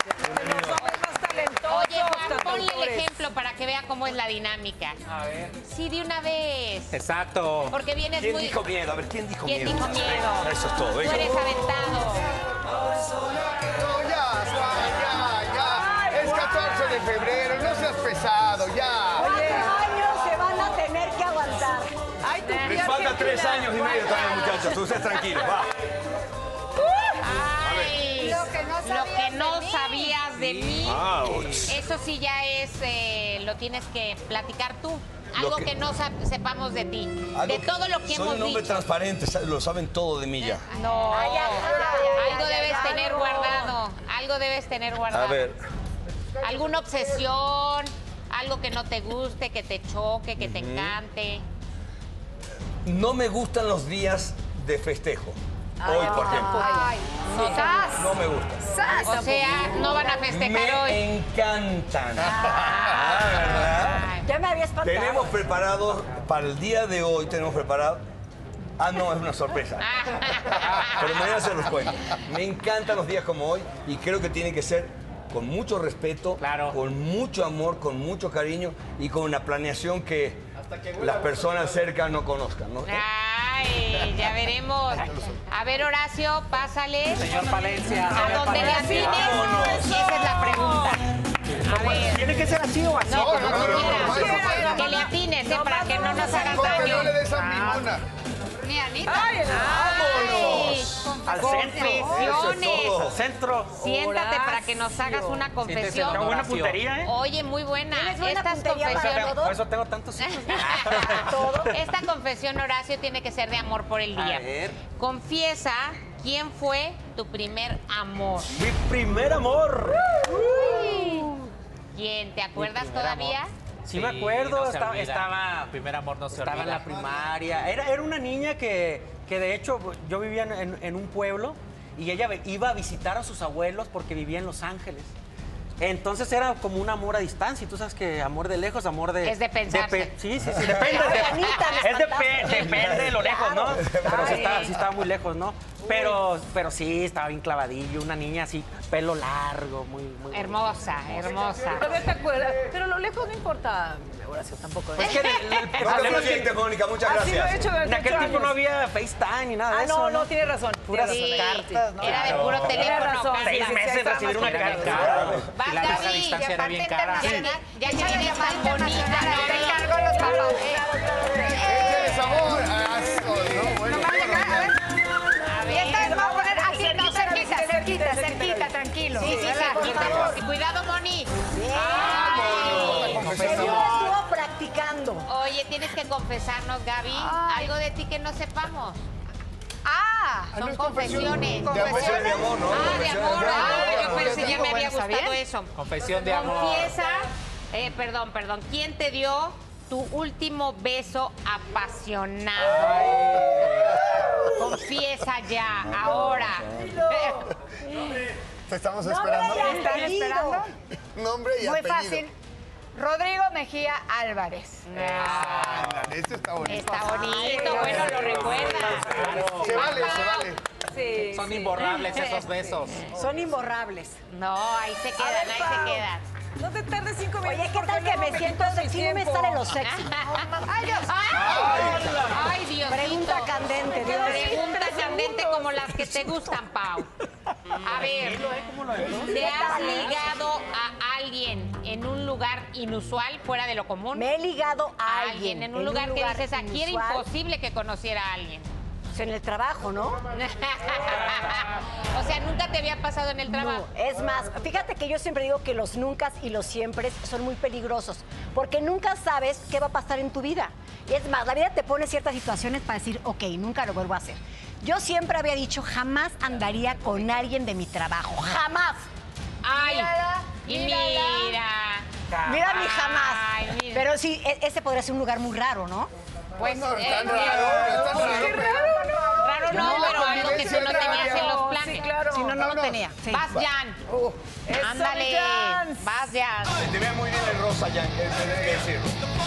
Oye, Juan, ponle el ejemplo para que vea cómo es la dinámica. A ver. Sí, de una vez. Exacto. Porque vienes ¿Quién muy... dijo miedo? A ver, ¿quién dijo ¿Quién miedo? dijo miedo? Eso es todo. Tú Venga. eres aventado. Ya. Es 14 de febrero, no seas pesado, ya. Oye, años se van a tener que aguantar. Ay, tu Les tía falta 3 Argentina. años y medio también, muchachos. Ustedes tranquilos, va. Ay, lo que no sabías de mí. Eso sí ya es, lo tienes que platicar tú. Algo que no sepamos de ti. De todo lo que Soy hemos un hombre dicho. transparente, lo saben todo de mí ya. No, algo debes tener guardado. Algo debes tener guardado. A ver. ¿Alguna obsesión? Algo que no te guste, que te choque, que te encante. No me gustan los días de festejo. Hoy, por ejemplo. No me gustan. O sea, no van a festejar hoy. Me encantan. ¿Verdad? Ya me había espantado. Tenemos preparado, para el día de hoy, tenemos preparado... no, es una sorpresa. Pero mañana se los cuento. Me encantan los días como hoy y creo que tiene que ser con mucho respeto, con mucho amor, con mucho cariño y con una planeación que las personas cerca no conozcan, ¿no? Ay, ya veremos. A ver, Horacio, pásale. Señor Palencia. A donde le atines. Esa es la pregunta. A ver. ¿Tiene que ser así o así? No, como tú quieras. Que le atines, para que no nos hagan daño. No le des a Mimona. Mi Anita. ¡Vámonos! Al centro. Confesiones. Al centro. Siéntate para que nos hagas una confesión. Qué buena puntería, ¿eh? Oye, muy buena. ¿Tienes buena Estas puntería para confesiones. todo? Por eso tengo tantos hijos. Esta confesión, Horacio, tiene que ser de amor por el día. A ver. Confiesa quién fue tu primer amor. Mi primer amor. ¿Quién? ¿Te acuerdas todavía? Sí, me acuerdo, no se olvida. estaba primer amor no se estaba en olvida. la primaria. Era una niña que de hecho yo vivía en un pueblo y ella iba a visitar a sus abuelos porque vivía en Los Ángeles. Entonces era como un amor a distancia. Y tú sabes que amor de lejos, amor de... Es de pensarse. Sí, depende. Depende de lo lejos, ¿no? Pero sí estaba muy lejos, ¿no? Pero sí, estaba bien clavadillo. Una niña así, pelo largo, muy hermosa, hermosa. ¿Todavía te acuerdas? Pero lo lejos no importa, Horacio, tampoco. Es que el problema es que... Mónica, muchas Así lo he hecho En aquel tiempo no había FaceTime ni nada de eso. No, tienes razón. Puras Sí, cartas, ¿no? era de puro teléfono. 6 meses recibir una carta. Vas, La larga Gaby, distancia era bien cara. Ya que vienes tan bonita, Te encargo los papás. ¡Échale sabor! No, bueno. A ver. Vamos a poner así, no, cerquita, tranquilo. Sí, cerquita. Y cuidado, Moni. Estuvo practicando. Oye, tienes que confesarnos, Gaby, algo de ti que no sepamos. Son confesiones. Confesión de amor, ¿no? De amor. Yo pensé ya me había gustado eso. Confesión de amor. Confiesa, perdón, ¿quién te dio tu último beso apasionado? Confiesa ya, ahora. Te estamos esperando. ¿Están esperando? Nombre y Muy apellido. fácil. Rodrigo Mejía Álvarez. Este está bonito. Está bonito, bueno, lo recuerdas. Se vale. Sí, Son sí. imborrables esos besos. Son imborrables. No, ahí se quedan, ahí se quedan. No te tardes 5 minutos. Oye, ¿qué tal que me siento sexy? No me sale lo sexy. ¡Ay, Dios! ¡Ay, Dios! Pregunta candente, Dios. Pregunta candente como las que te gustan, Pau. A ver, ¿te has ligado a alguien en un lugar inusual, fuera de lo común? Me he ligado a alguien en un lugar que dices, aquí era inusual. imposible que conociera a alguien. Pues en el trabajo, ¿no? O sea, ¿nunca te había pasado en el trabajo? No, es más, fíjate que yo siempre digo que los nunca y los siempre son muy peligrosos, porque nunca sabes qué va a pasar en tu vida. Y es más, la vida te pone ciertas situaciones para decir, ok, nunca lo vuelvo a hacer. Yo siempre había dicho, jamás andaría con alguien de mi trabajo, jamás. Ay, Mírala, y mírala. Mira mi jamás. Ay, mira. Pero sí, ese podría ser un lugar muy raro, ¿no? Pues No, tan qué raro. Raro no, pero algo que tú no tenías en los planes. Sí, claro. Si no, no lo tenía. Sí. Vas, Jan. Eso, Ándale. mi Jan. Vas, Jan. Te ve muy bien el rosa, Jan, que tenés que decirlo.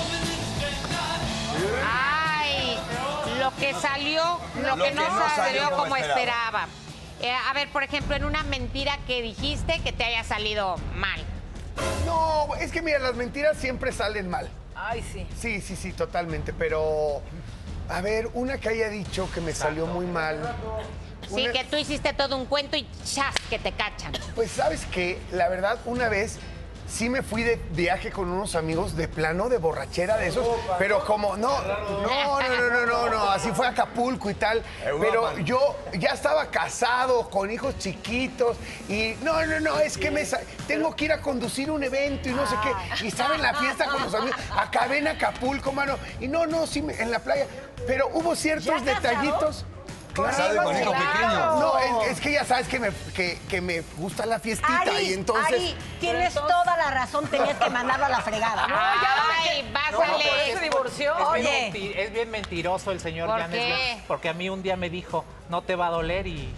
Ay, lo que salió, lo que no salió como esperaba. A ver, por ejemplo, en una mentira que dijiste que te haya salido mal. No, es que mira, las mentiras siempre salen mal. Ay, sí. Sí, totalmente. Pero, a ver, una que haya dicho que me salió muy mal. Sí, Una- que tú hiciste todo un cuento y chas, que te cachan. Pues, ¿sabes qué? La verdad, una vez sí me fui de viaje con unos amigos de plano, de borrachera de esos, pero como, no, así fue a Acapulco y tal, pero yo ya estaba casado, con hijos chiquitos, y no, es que tengo que ir a conducir un evento y no sé qué, y estaba en la fiesta con los amigos, acabé en Acapulco, mano, y sí, en la playa, pero hubo ciertos detallitos. Casado con hijos pequeños. No, es que ya sabes que me gusta la fiestita y entonces... Ari, tienes toda la razón, tenías que mandarlo a la fregada. No, ya Ay, básale. se divorció. Oye. Es bien mentiroso el señor ¿Por Jan qué? Esler, porque a mí un día me dijo, no te va a doler y...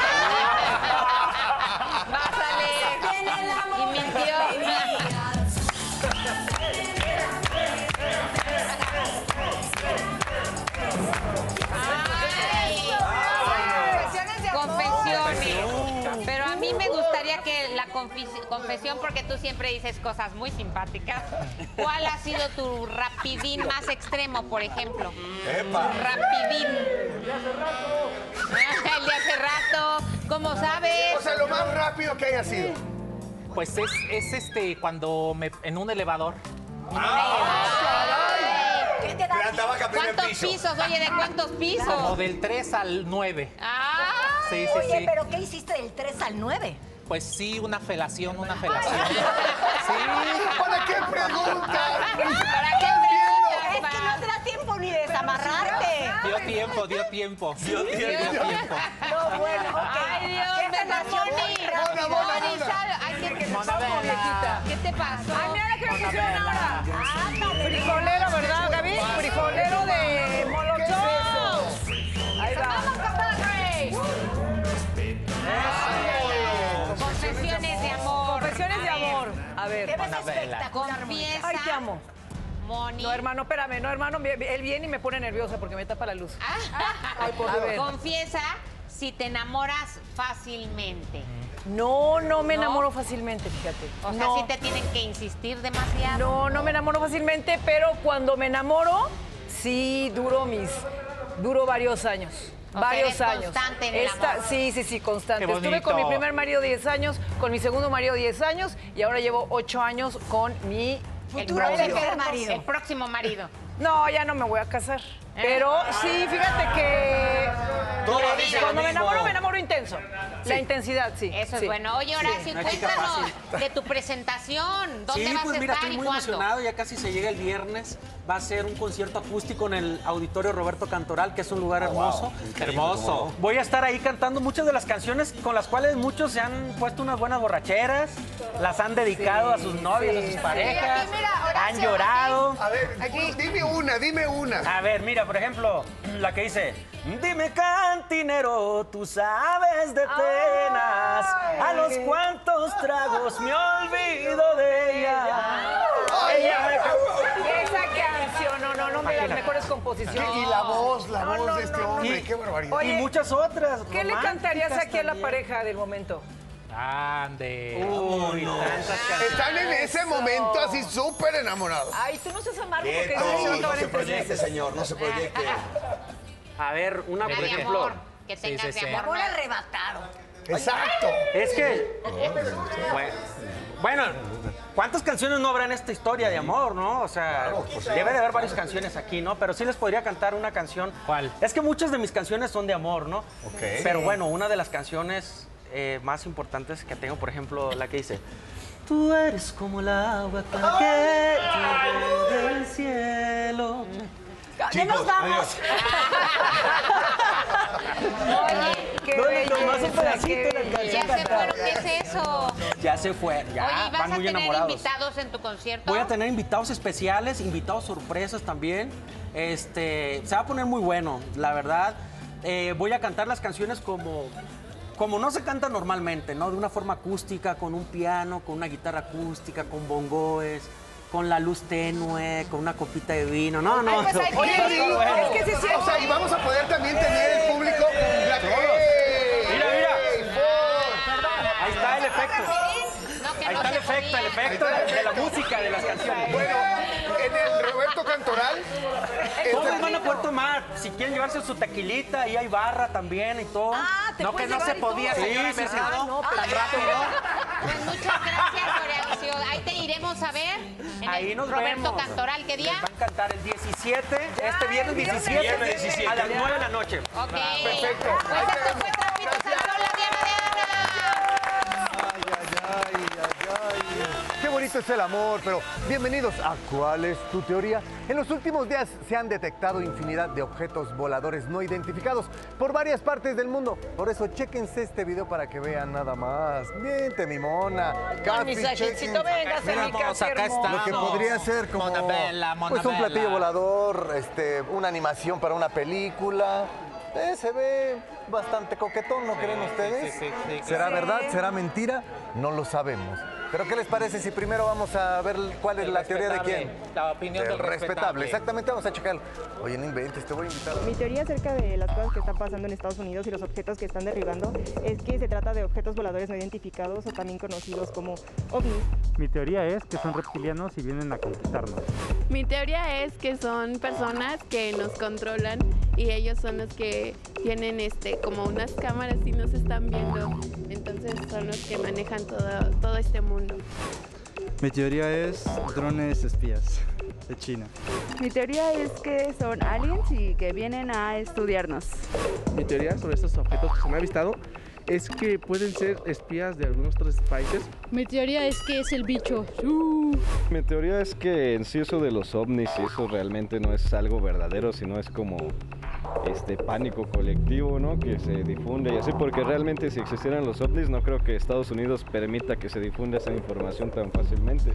Básale. Y mintió. Confesiones. Pero a mí me gustaría que la confesión, porque tú siempre dices cosas muy simpáticas. ¿Cuál ha sido tu rapidín más extremo, por ejemplo? ¡Epa! Rapidín. El de hace rato. ¿Cómo sabes? O sea, lo más rápido que haya sido. Pues es cuando en un elevador. ¿Qué te da? ¿Cuántos pisos? Oye, ¿de cuántos pisos? Como del 3 al 9. Ah, Sí, Oye, sí. ¿pero qué hiciste del 3 al 9? Pues sí, una felación. ¿Para qué preguntas? ¿para qué Es que no te da tiempo ni de desamarrarte. Dio tiempo. No, bueno, ok. Ay, Dios, ¿Qué te me da pasó? Moni, sal. Ay, ¿qué te pasó? Ay, mira la que me pusieron ahora. Ándale. Frijolero, ¿verdad, Gaby? Frijolero de Molotov. Ahí va. Confesiones de amor. Confesiones de amor. A Te ver. ves espectacular, Confiesa. Ay, te amo. Moni. No, hermano, espérame. No, hermano, él viene y me pone nerviosa porque me tapa la luz. Ay, por A ver. Dios. Confiesa si te enamoras fácilmente. No me ¿No? enamoro fácilmente, fíjate. O sea, No. si te tienen que insistir demasiado. No me enamoro fácilmente, pero cuando me enamoro, sí duro varios años. O sea, varios eres años. constante en el amor. Sí, constante. Qué Estuve con mi bonito. primer marido 10 años, con mi segundo marido 10 años y ahora llevo 8 años con mi Futuro novio. tercer marido. El próximo marido. No, ya no me voy a casar. Pero sí, fíjate que cuando me enamoro intenso. La intensidad, sí. Eso es sí. bueno. Oye, Horacio, Una chica cuéntanos fácil. de tu presentación. ¿Dónde Sí, vas pues a mira, estar estoy y muy cuándo? emocionado, ya casi se llega el viernes. Va a ser un concierto acústico en el Auditorio Roberto Cantoral, que es un lugar hermoso. Hermoso. Voy a estar ahí cantando muchas de las canciones con las cuales muchos se han puesto unas buenas borracheras, las han dedicado a sus novias, a sus parejas, aquí, mira, Horacio, han llorado. A ver, dime una. A ver, mira, por ejemplo, la que dice, dime cantinero, tú sabes de penas, a los cuantos tragos me olvido de ella. Esa canción, no me las mejores composiciones. Y la voz de este hombre, Y- qué barbaridad. Oye, y muchas otras. ¿Qué le románticas cantarías aquí a la también. pareja del momento? Ande. Uy, no. Están en ese momento así súper enamorados. Ay, tú no seas amargo porque No se proyecte, señor, no se proyecte. A ver, una, por De ejemplo. amor, que tengas de amor. Amor arrebatado. Exacto. Es que. Bueno, ¿cuántas canciones no habrá en esta historia de amor, no? O sea, debe de haber varias canciones aquí, ¿no? Pero sí les podría cantar una canción. ¿Cuál? Es que muchas de mis canciones son de amor, ¿no? Ok. Pero bueno, una de las canciones más importantes que tengo, por ejemplo, la que dice: tú eres como el agua que llueve del cielo. ¡Ya nos vamos! Oye, qué nomás un pedacito de la ya canción se cantada. fueron, ¿qué es eso? Ya se fue, ya Oye, ¿vas van a muy tener enamorados. invitados en tu concierto? Voy a tener invitados especiales, invitados sorpresas también. Se va a poner muy bueno, la verdad. Voy a cantar las canciones como no se canta normalmente, ¿no? De una forma acústica, con un piano, con una guitarra acústica, con bongoes, con la luz tenue, con una copita de vino. No, no. Ay, pues, oye, es que sí es cierto. O sea, y vamos a poder también tener el público con la Mira, mira. Ahí está el efecto. Ahí está el efecto de la música, de las canciones. Bueno, en el Roberto Cantoral. Todos van a poder tomar. Si quieren llevarse su tequilita, ahí hay barra también y todo. Ah, ¿te No, puedes que no llevar se y todo? podía, Sí, señora sí, sí. Mercado. No, tan rápido. Pues muchas gracias, Horacio. Ahí te iremos a ver. En Ahí el nos Roberto vemos. Cantoral, ¿qué día? Les van a cantar el 17, este viernes 17, Viernes 17. a las 9 de la noche. Ok. Perfecto. Pues esto fue Trapitos al Sol, la Diana de Qué bonito es el amor, pero bienvenidos a ¿Cuál es tu teoría? En los últimos días se han detectado infinidad de objetos voladores no identificados por varias partes del mundo. Por eso, chéquense este video para que vean nada más. Vente, mi mona. Con mi sachecito, véngase, mi Vamos, casi acá hermoso. Lo que podría ser como Monabella, pues un Monabella. platillo volador, una animación para una película. Se ve bastante coquetón, ¿no creen ustedes? sí, ¿Será claro. verdad? ¿Será mentira? No lo sabemos. Pero ¿qué les parece si primero vamos a ver cuál es El la teoría de respetable, quién? la opinión del respetable. Exactamente, vamos a checarlo. Oye, no inventes, te voy a invitar. Mi teoría acerca de las cosas que están pasando en Estados Unidos y los objetos que están derribando es que se trata de objetos voladores no identificados o también conocidos como ovnis. Mi teoría es que son reptilianos y vienen a conquistarnos. Mi teoría es que son personas que nos controlan y ellos son los que tienen como unas cámaras y nos están viendo. Entonces son los que manejan todo este mundo. Mi teoría es drones espías de China. Mi teoría es que son aliens y que vienen a estudiarnos. Mi teoría sobre estos objetos que se me ha avistado es que pueden ser espías de algunos otros países. Mi teoría es que es el bicho. Mi teoría es que en sí eso de los ovnis, eso realmente no es algo verdadero, sino es como pánico colectivo, ¿no? Que se difunde y así, porque realmente si existieran los ovnis no creo que Estados Unidos permita que se difunda esa información tan fácilmente.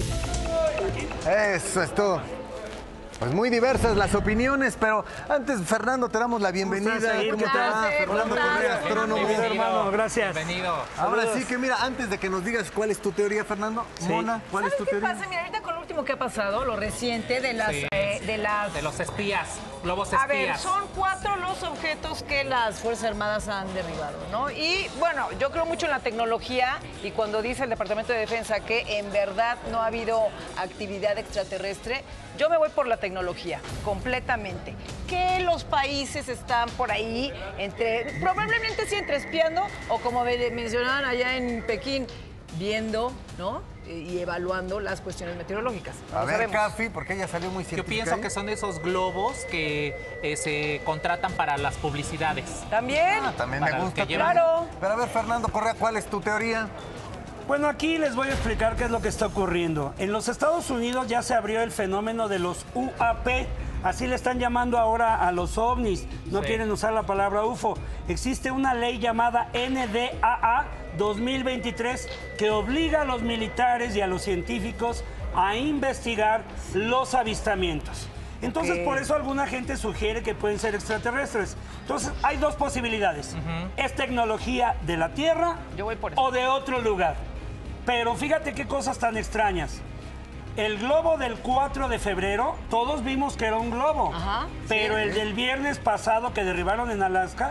Eso es todo. Pues muy diversas las opiniones, pero antes, Fernando, te damos la bienvenida. ¿Cómo te va? Fernando Correa, astrónomo. Hermano, gracias. Bienvenido. Ahora sí que mira, antes de que nos digas cuál es tu teoría, Fernando, Mona, ¿cuál es tu ¿Sabes qué teoría? pasa? Mira, ahorita con lo último que ha pasado, lo reciente de las... Sí. de los espías, globos A ver, espías. son 4 los objetos que las Fuerzas Armadas han derribado, ¿no? Y bueno, yo creo mucho en la tecnología y cuando dice el Departamento de Defensa que en verdad no ha habido actividad extraterrestre, yo me voy por la tecnología, completamente. Que los países están por ahí, probablemente sí entre espiando o como mencionaban allá en Pekín, viendo, ¿no? Y evaluando las cuestiones meteorológicas. No A lo ver, sabemos. Cafi, porque ella salió muy Yo científica. pienso que son esos globos que se contratan para las publicidades. También. También Para me los gusta. que llevan- Claro. Pero a ver, Fernando Correa, ¿cuál es tu teoría? Bueno, aquí les voy a explicar qué es lo que está ocurriendo. En los Estados Unidos ya se abrió el fenómeno de los UAP, así le están llamando ahora a los ovnis, no Sí. quieren usar la palabra UFO. Existe una ley llamada NDAA 2023 que obliga a los militares y a los científicos a investigar los avistamientos. Entonces, por eso alguna gente sugiere que pueden ser extraterrestres. Entonces, hay dos posibilidades. Es tecnología de la Tierra o de otro lugar. Pero fíjate qué cosas tan extrañas. El globo del 4 de febrero, todos vimos que era un globo. Ajá, pero sí. el del viernes pasado que derribaron en Alaska,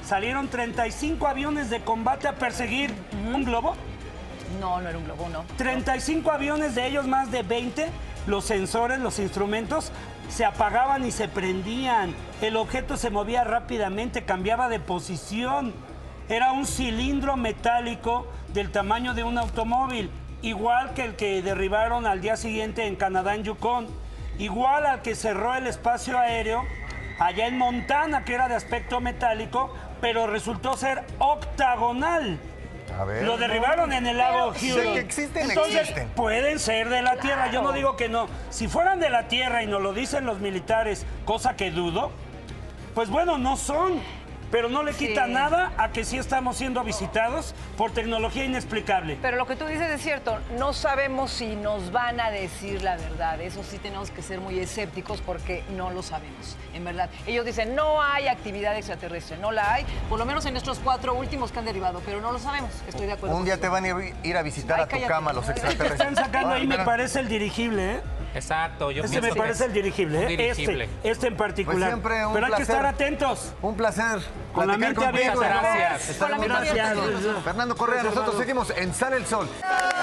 salieron 35 aviones de combate a perseguir un globo. No, no era un globo, no. 35 aviones, de ellos más de 20, los sensores, los instrumentos, se apagaban y se prendían. El objeto se movía rápidamente, cambiaba de posición. Era un cilindro metálico del tamaño de un automóvil, igual que el que derribaron al día siguiente en Canadá, en Yukon, igual al que cerró el espacio aéreo allá en Montana, que era de aspecto metálico, pero resultó ser octagonal. A ver. Lo derribaron en el lago Huron. Sé que existen, Entonces, existen. pueden ser de la Tierra. Yo no digo que no. Si fueran de la Tierra y nos lo dicen los militares, cosa que dudo, pues bueno, no son. Pero no le quita nada a que sí estamos siendo visitados por tecnología inexplicable. Pero lo que tú dices es cierto, no sabemos si nos van a decir la verdad. Eso sí tenemos que ser muy escépticos porque no lo sabemos, en verdad. Ellos dicen, no hay actividad extraterrestre, no la hay, por lo menos en nuestros 4 últimos que han derivado, pero no lo sabemos, estoy de acuerdo. Un día te van a ir a visitar a tu cama los extraterrestres. Están sacando ahí, me parece el dirigible, ¿eh? Exacto, yo Este me pienso parece que el dirigible, ¿eh? un dirigible. Este en particular. Pues siempre un Pero hay que placer. estar atentos. Un placer. Con la platicar mente contigo. abierta. Gracias. Estaremos Gracias. Fernando Correa, nosotros seguimos en Sale el Sol.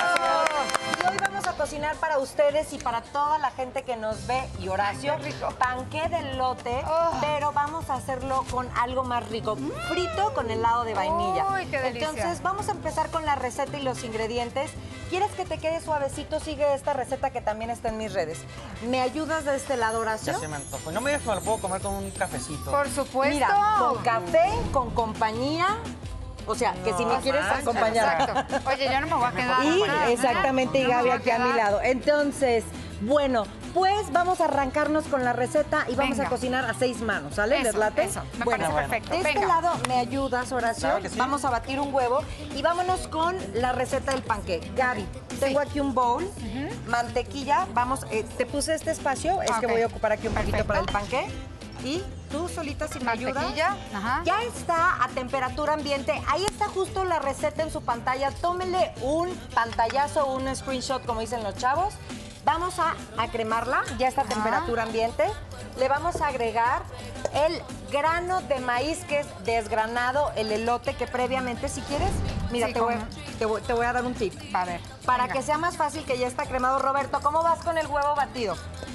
Y hoy vamos a cocinar para ustedes y para toda la gente que nos ve, y Horacio, panqué de elote, pero vamos a hacerlo con algo más rico, frito con helado de vainilla. Uy, qué delicia. Entonces vamos a empezar con la receta y los ingredientes. ¿Quieres que te quede suavecito? Sigue esta receta que también está en mis redes. ¿Me ayudas de este lado, Horacio? Ya se me antojó. No me digas que me lo puedo comer con un cafecito. Por supuesto. Mira, con café, con compañía. O sea, que si me quieres acompañar. Exacto. Oye, yo no me voy a quedar. Y exactamente, y Gaby aquí a mi lado. Entonces, bueno, pues vamos a arrancarnos con la receta y vamos a cocinar a 6 manos, ¿sale? ¿Les late? Eso, me bueno, parece perfecto. De este Venga. lado, ¿me ayudas, Horacio? Claro que sí. Vamos a batir un huevo y vámonos con la receta del panqué. Gaby, tengo aquí un bowl, mantequilla, vamos, te puse este espacio, es que voy a ocupar aquí un poquito para el panqué. Y tú solita, si me ayudas. Mantequilla, ajá. Ya está a temperatura ambiente. Ahí está justo la receta en su pantalla. Tómele un pantallazo o un screenshot, como dicen los chavos. Vamos a cremarla, ya está a temperatura ambiente. Le vamos a agregar el grano de maíz que es desgranado, el elote que previamente, si quieres, mira, Sí, te voy a dar un tip. A ver. Para venga. que sea más fácil que ya está cremado. Roberto, ¿cómo vas con el huevo batido?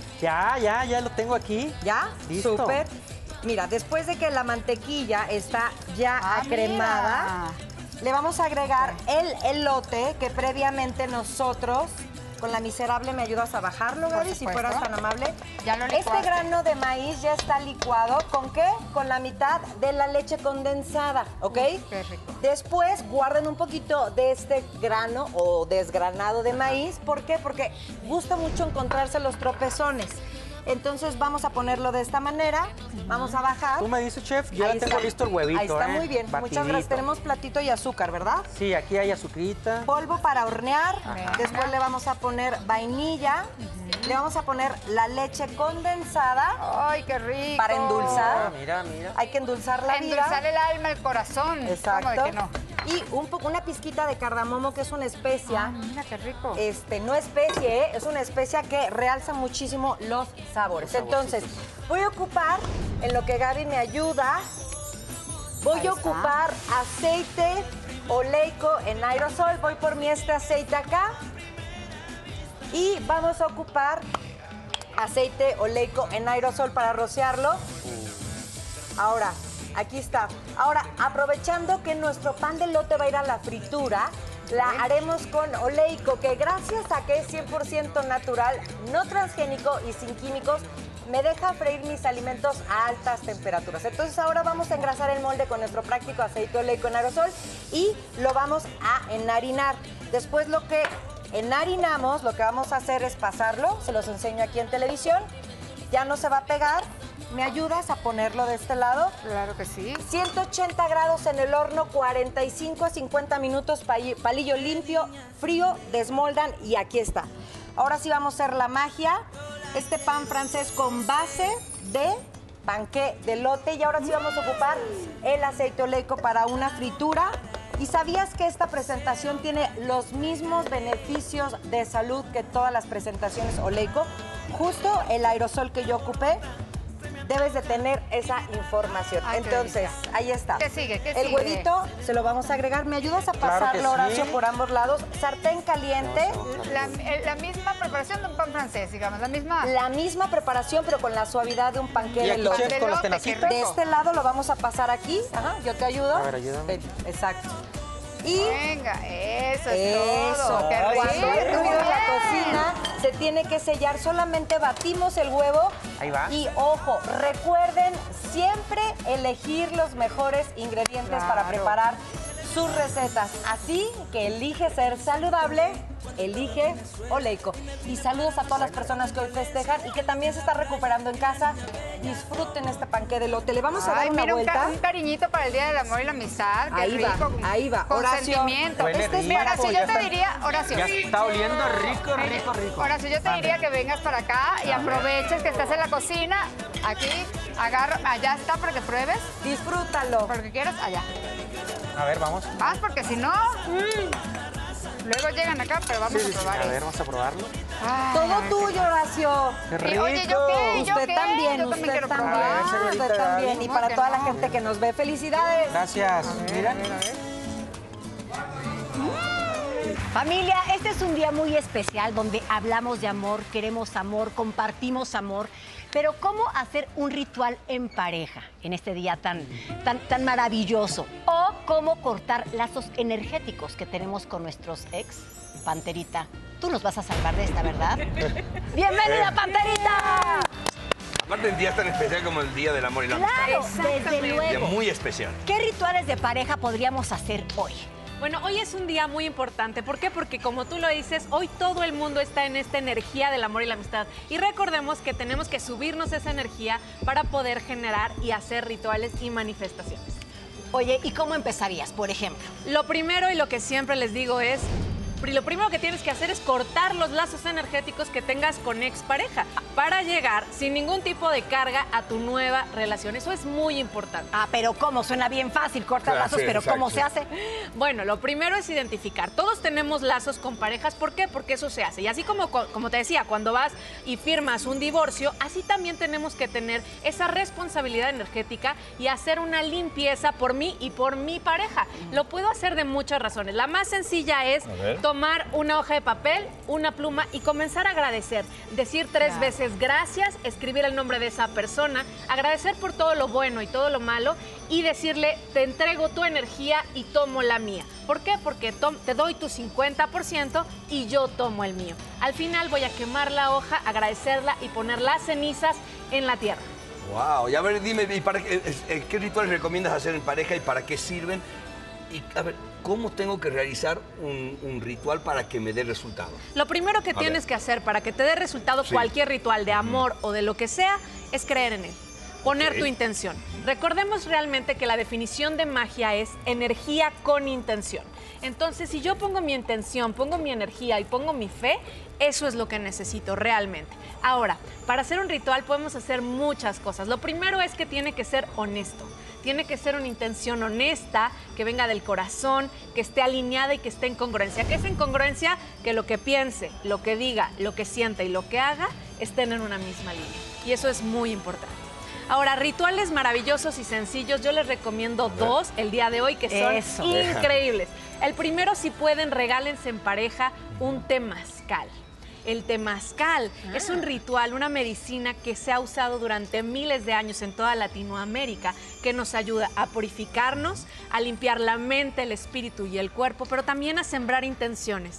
Ya lo tengo aquí. ¿Ya? Listo. Súper. Mira, después de que la mantequilla está ya acremada, le vamos a agregar el elote que previamente nosotros, con la miserable, ¿me ayudas a bajarlo, Gaby? Si fueras tan amable. Ya lo Este licuaste. grano de maíz ya está licuado. ¿Con qué? Con la mitad de la leche condensada, ¿ok? Qué rico. Después guarden un poquito de este grano o desgranado de maíz. ¿Por qué? Porque gusta mucho encontrarse los tropezones. Entonces vamos a ponerlo de esta manera. Vamos a bajar. Tú me dices, chef, yo Ahí ya tengo está. listo el huevito. Ahí está muy bien. Muchas Batidito. gracias. Tenemos platito y azúcar, ¿verdad? Sí, aquí hay azucrita. Polvo para hornear. Ajá. Después le vamos a poner vainilla. Le vamos a poner la leche condensada. Ay, qué rico. Para endulzar. Mira. Hay que endulzar la vida. Endulzar el alma, el corazón. Exacto. ¿Cómo de que no? Y una pizquita de cardamomo, que es una especia. Mira, qué rico. No especie, ¿eh? Es una especia que realza muchísimo los sabores. Entonces, voy a ocupar, en lo que Gaby me ayuda, voy Ahí a está. ocupar aceite oleico en aerosol. Voy por mi aceite acá. Y vamos a ocupar aceite oleico en aerosol para rociarlo. Ahora, aquí está. Ahora, aprovechando que nuestro pan de elote va a ir a la fritura, la haremos con oleico, que gracias a que es 100% natural, no transgénico y sin químicos, me deja freír mis alimentos a altas temperaturas. Entonces ahora vamos a engrasar el molde con nuestro práctico aceite oleico en aerosol y lo vamos a enharinar. Después lo que enharinamos, lo que vamos a hacer es pasarlo, se los enseño aquí en televisión, ya no se va a pegar. ¿Me ayudas a ponerlo de este lado? Claro que sí. 180 grados en el horno, 45 a 50 minutos, palillo limpio, frío, desmoldan y aquí está. Ahora sí vamos a hacer la magia. Este pan francés con base de panqué de elote y ahora sí vamos a ocupar el aceite oleico para una fritura. ¿Y sabías que esta presentación tiene los mismos beneficios de salud que todas las presentaciones oleico? Justo el aerosol que yo ocupé debes de tener esa información. Ay, qué Entonces, delicia. ahí está. ¿Qué sigue? ¿Qué El sigue? huevito se lo vamos a agregar. ¿Me ayudas a Claro que pasarlo, Horacio, sí. por ambos lados? Sartén caliente. La misma preparación de un pan francés, digamos, la misma. La misma preparación, pero con la suavidad de un panqué ¿Y de aquí, elote. chef, con los tenacitos? De este lado lo vamos a pasar aquí. Ajá, yo te ayudo. A ver, ayúdame. Ven, exacto. Y venga, eso es todo. Qué rico. Cuando hay ruido en la Bien. cocina, se tiene que sellar. Solamente batimos el huevo. Ahí va. Y ojo, recuerden siempre elegir los mejores ingredientes para Claro. preparar sus recetas. Así que elige ser saludable, elige oleico. Y saludos a todas las personas que hoy festejan y que también se están recuperando en casa. Disfruten este panqué de elote. Le vamos a dar Ay, una mira, vuelta. un cariñito para el Día del Amor y la Amistad. Qué Ahí va, rico, ahí va. Con Horacio, sentimiento. huele Este es rico, para si ya yo te está. diría, Horacio. Ya está oliendo rico, rico, rico. Horacio, yo te diría que vengas para acá y aproveches que estás en la cocina. Aquí, agarra, allá está para que pruebes. Disfrútalo. Porque quieras, allá. A ver, vamos. Vas, porque si no, luego llegan acá, pero vamos a probar. A ver, vamos a probarlo. Ay, Todo a ver tuyo, Horacio. Qué rico. Oye, ¿yo qué? ¿Yo Usted qué? también, Yo también usted quiero también. probar. Usted también. Y ¿Cómo para que toda la no? gente que nos ve, felicidades. Gracias. Mira. Familia, este es un día muy especial donde hablamos de amor, queremos amor, compartimos amor. Pero ¿cómo hacer un ritual en pareja en este día tan maravilloso? O cómo cortar lazos energéticos que tenemos con nuestros ex. Panterita, tú nos vas a salvar de esta, ¿verdad? ¡Bienvenida, Panterita! Aparte, un día tan especial como el Día del Amor y la Claro, Amistad. desde Un día luego. muy especial. ¿Qué rituales de pareja podríamos hacer hoy? Bueno, hoy es un día muy importante. ¿Por qué? Porque como tú lo dices, hoy todo el mundo está en esta energía del amor y la amistad. Y recordemos que tenemos que subirnos esa energía para poder generar y hacer rituales y manifestaciones. Oye, ¿y cómo empezarías, por ejemplo? Lo primero y lo que siempre les digo es, lo primero que tienes que hacer es cortar los lazos energéticos que tengas con expareja para llegar sin ningún tipo de carga a tu nueva relación. Eso es muy importante. Ah, pero ¿cómo? Suena bien fácil, cortar lazos, pero ¿cómo se hace? Bueno, lo primero es identificar. Todos tenemos lazos con parejas. ¿Por qué? Porque eso se hace. Y así como te decía, cuando vas y firmas un divorcio, así también tenemos que tener esa responsabilidad energética y hacer una limpieza por mí y por mi pareja. Lo puedo hacer de muchas razones. La más sencilla es tomar una hoja de papel, una pluma y comenzar a agradecer. Decir 3 veces gracias, escribir el nombre de esa persona, agradecer por todo lo bueno y todo lo malo y decirle, te entrego tu energía y tomo la mía. ¿Por qué? Porque te doy tu 50% y yo tomo el mío. Al final voy a quemar la hoja, agradecerla y poner las cenizas en la tierra. Wow, y a ver, dime, ¿y para qué rituales recomiendas hacer en pareja y para qué sirven? Y a ver, ¿cómo tengo que realizar un ritual para que me dé resultado? Lo primero que tienes que hacer para que te dé resultado cualquier ritual de amor o de lo que sea es creer en él. Poner tu intención. Recordemos realmente que la definición de magia es energía con intención. Entonces, si yo pongo mi intención, pongo mi energía y pongo mi fe, eso es lo que necesito realmente. Ahora, para hacer un ritual podemos hacer muchas cosas. Lo primero es que tiene que ser honesto. Tiene que ser una intención honesta, que venga del corazón, que esté alineada y que esté en congruencia. ¿Qué es en congruencia? Que lo que piense, lo que diga, lo que sienta y lo que haga estén en una misma línea. Y eso es muy importante. Ahora, rituales maravillosos y sencillos, yo les recomiendo 2 el día de hoy que son increíbles. El primero, si pueden, regálense en pareja un temazcal. El temazcal es un ritual, una medicina que se ha usado durante miles de años en toda Latinoamérica, que nos ayuda a purificarnos, a limpiar la mente, el espíritu y el cuerpo, pero también a sembrar intenciones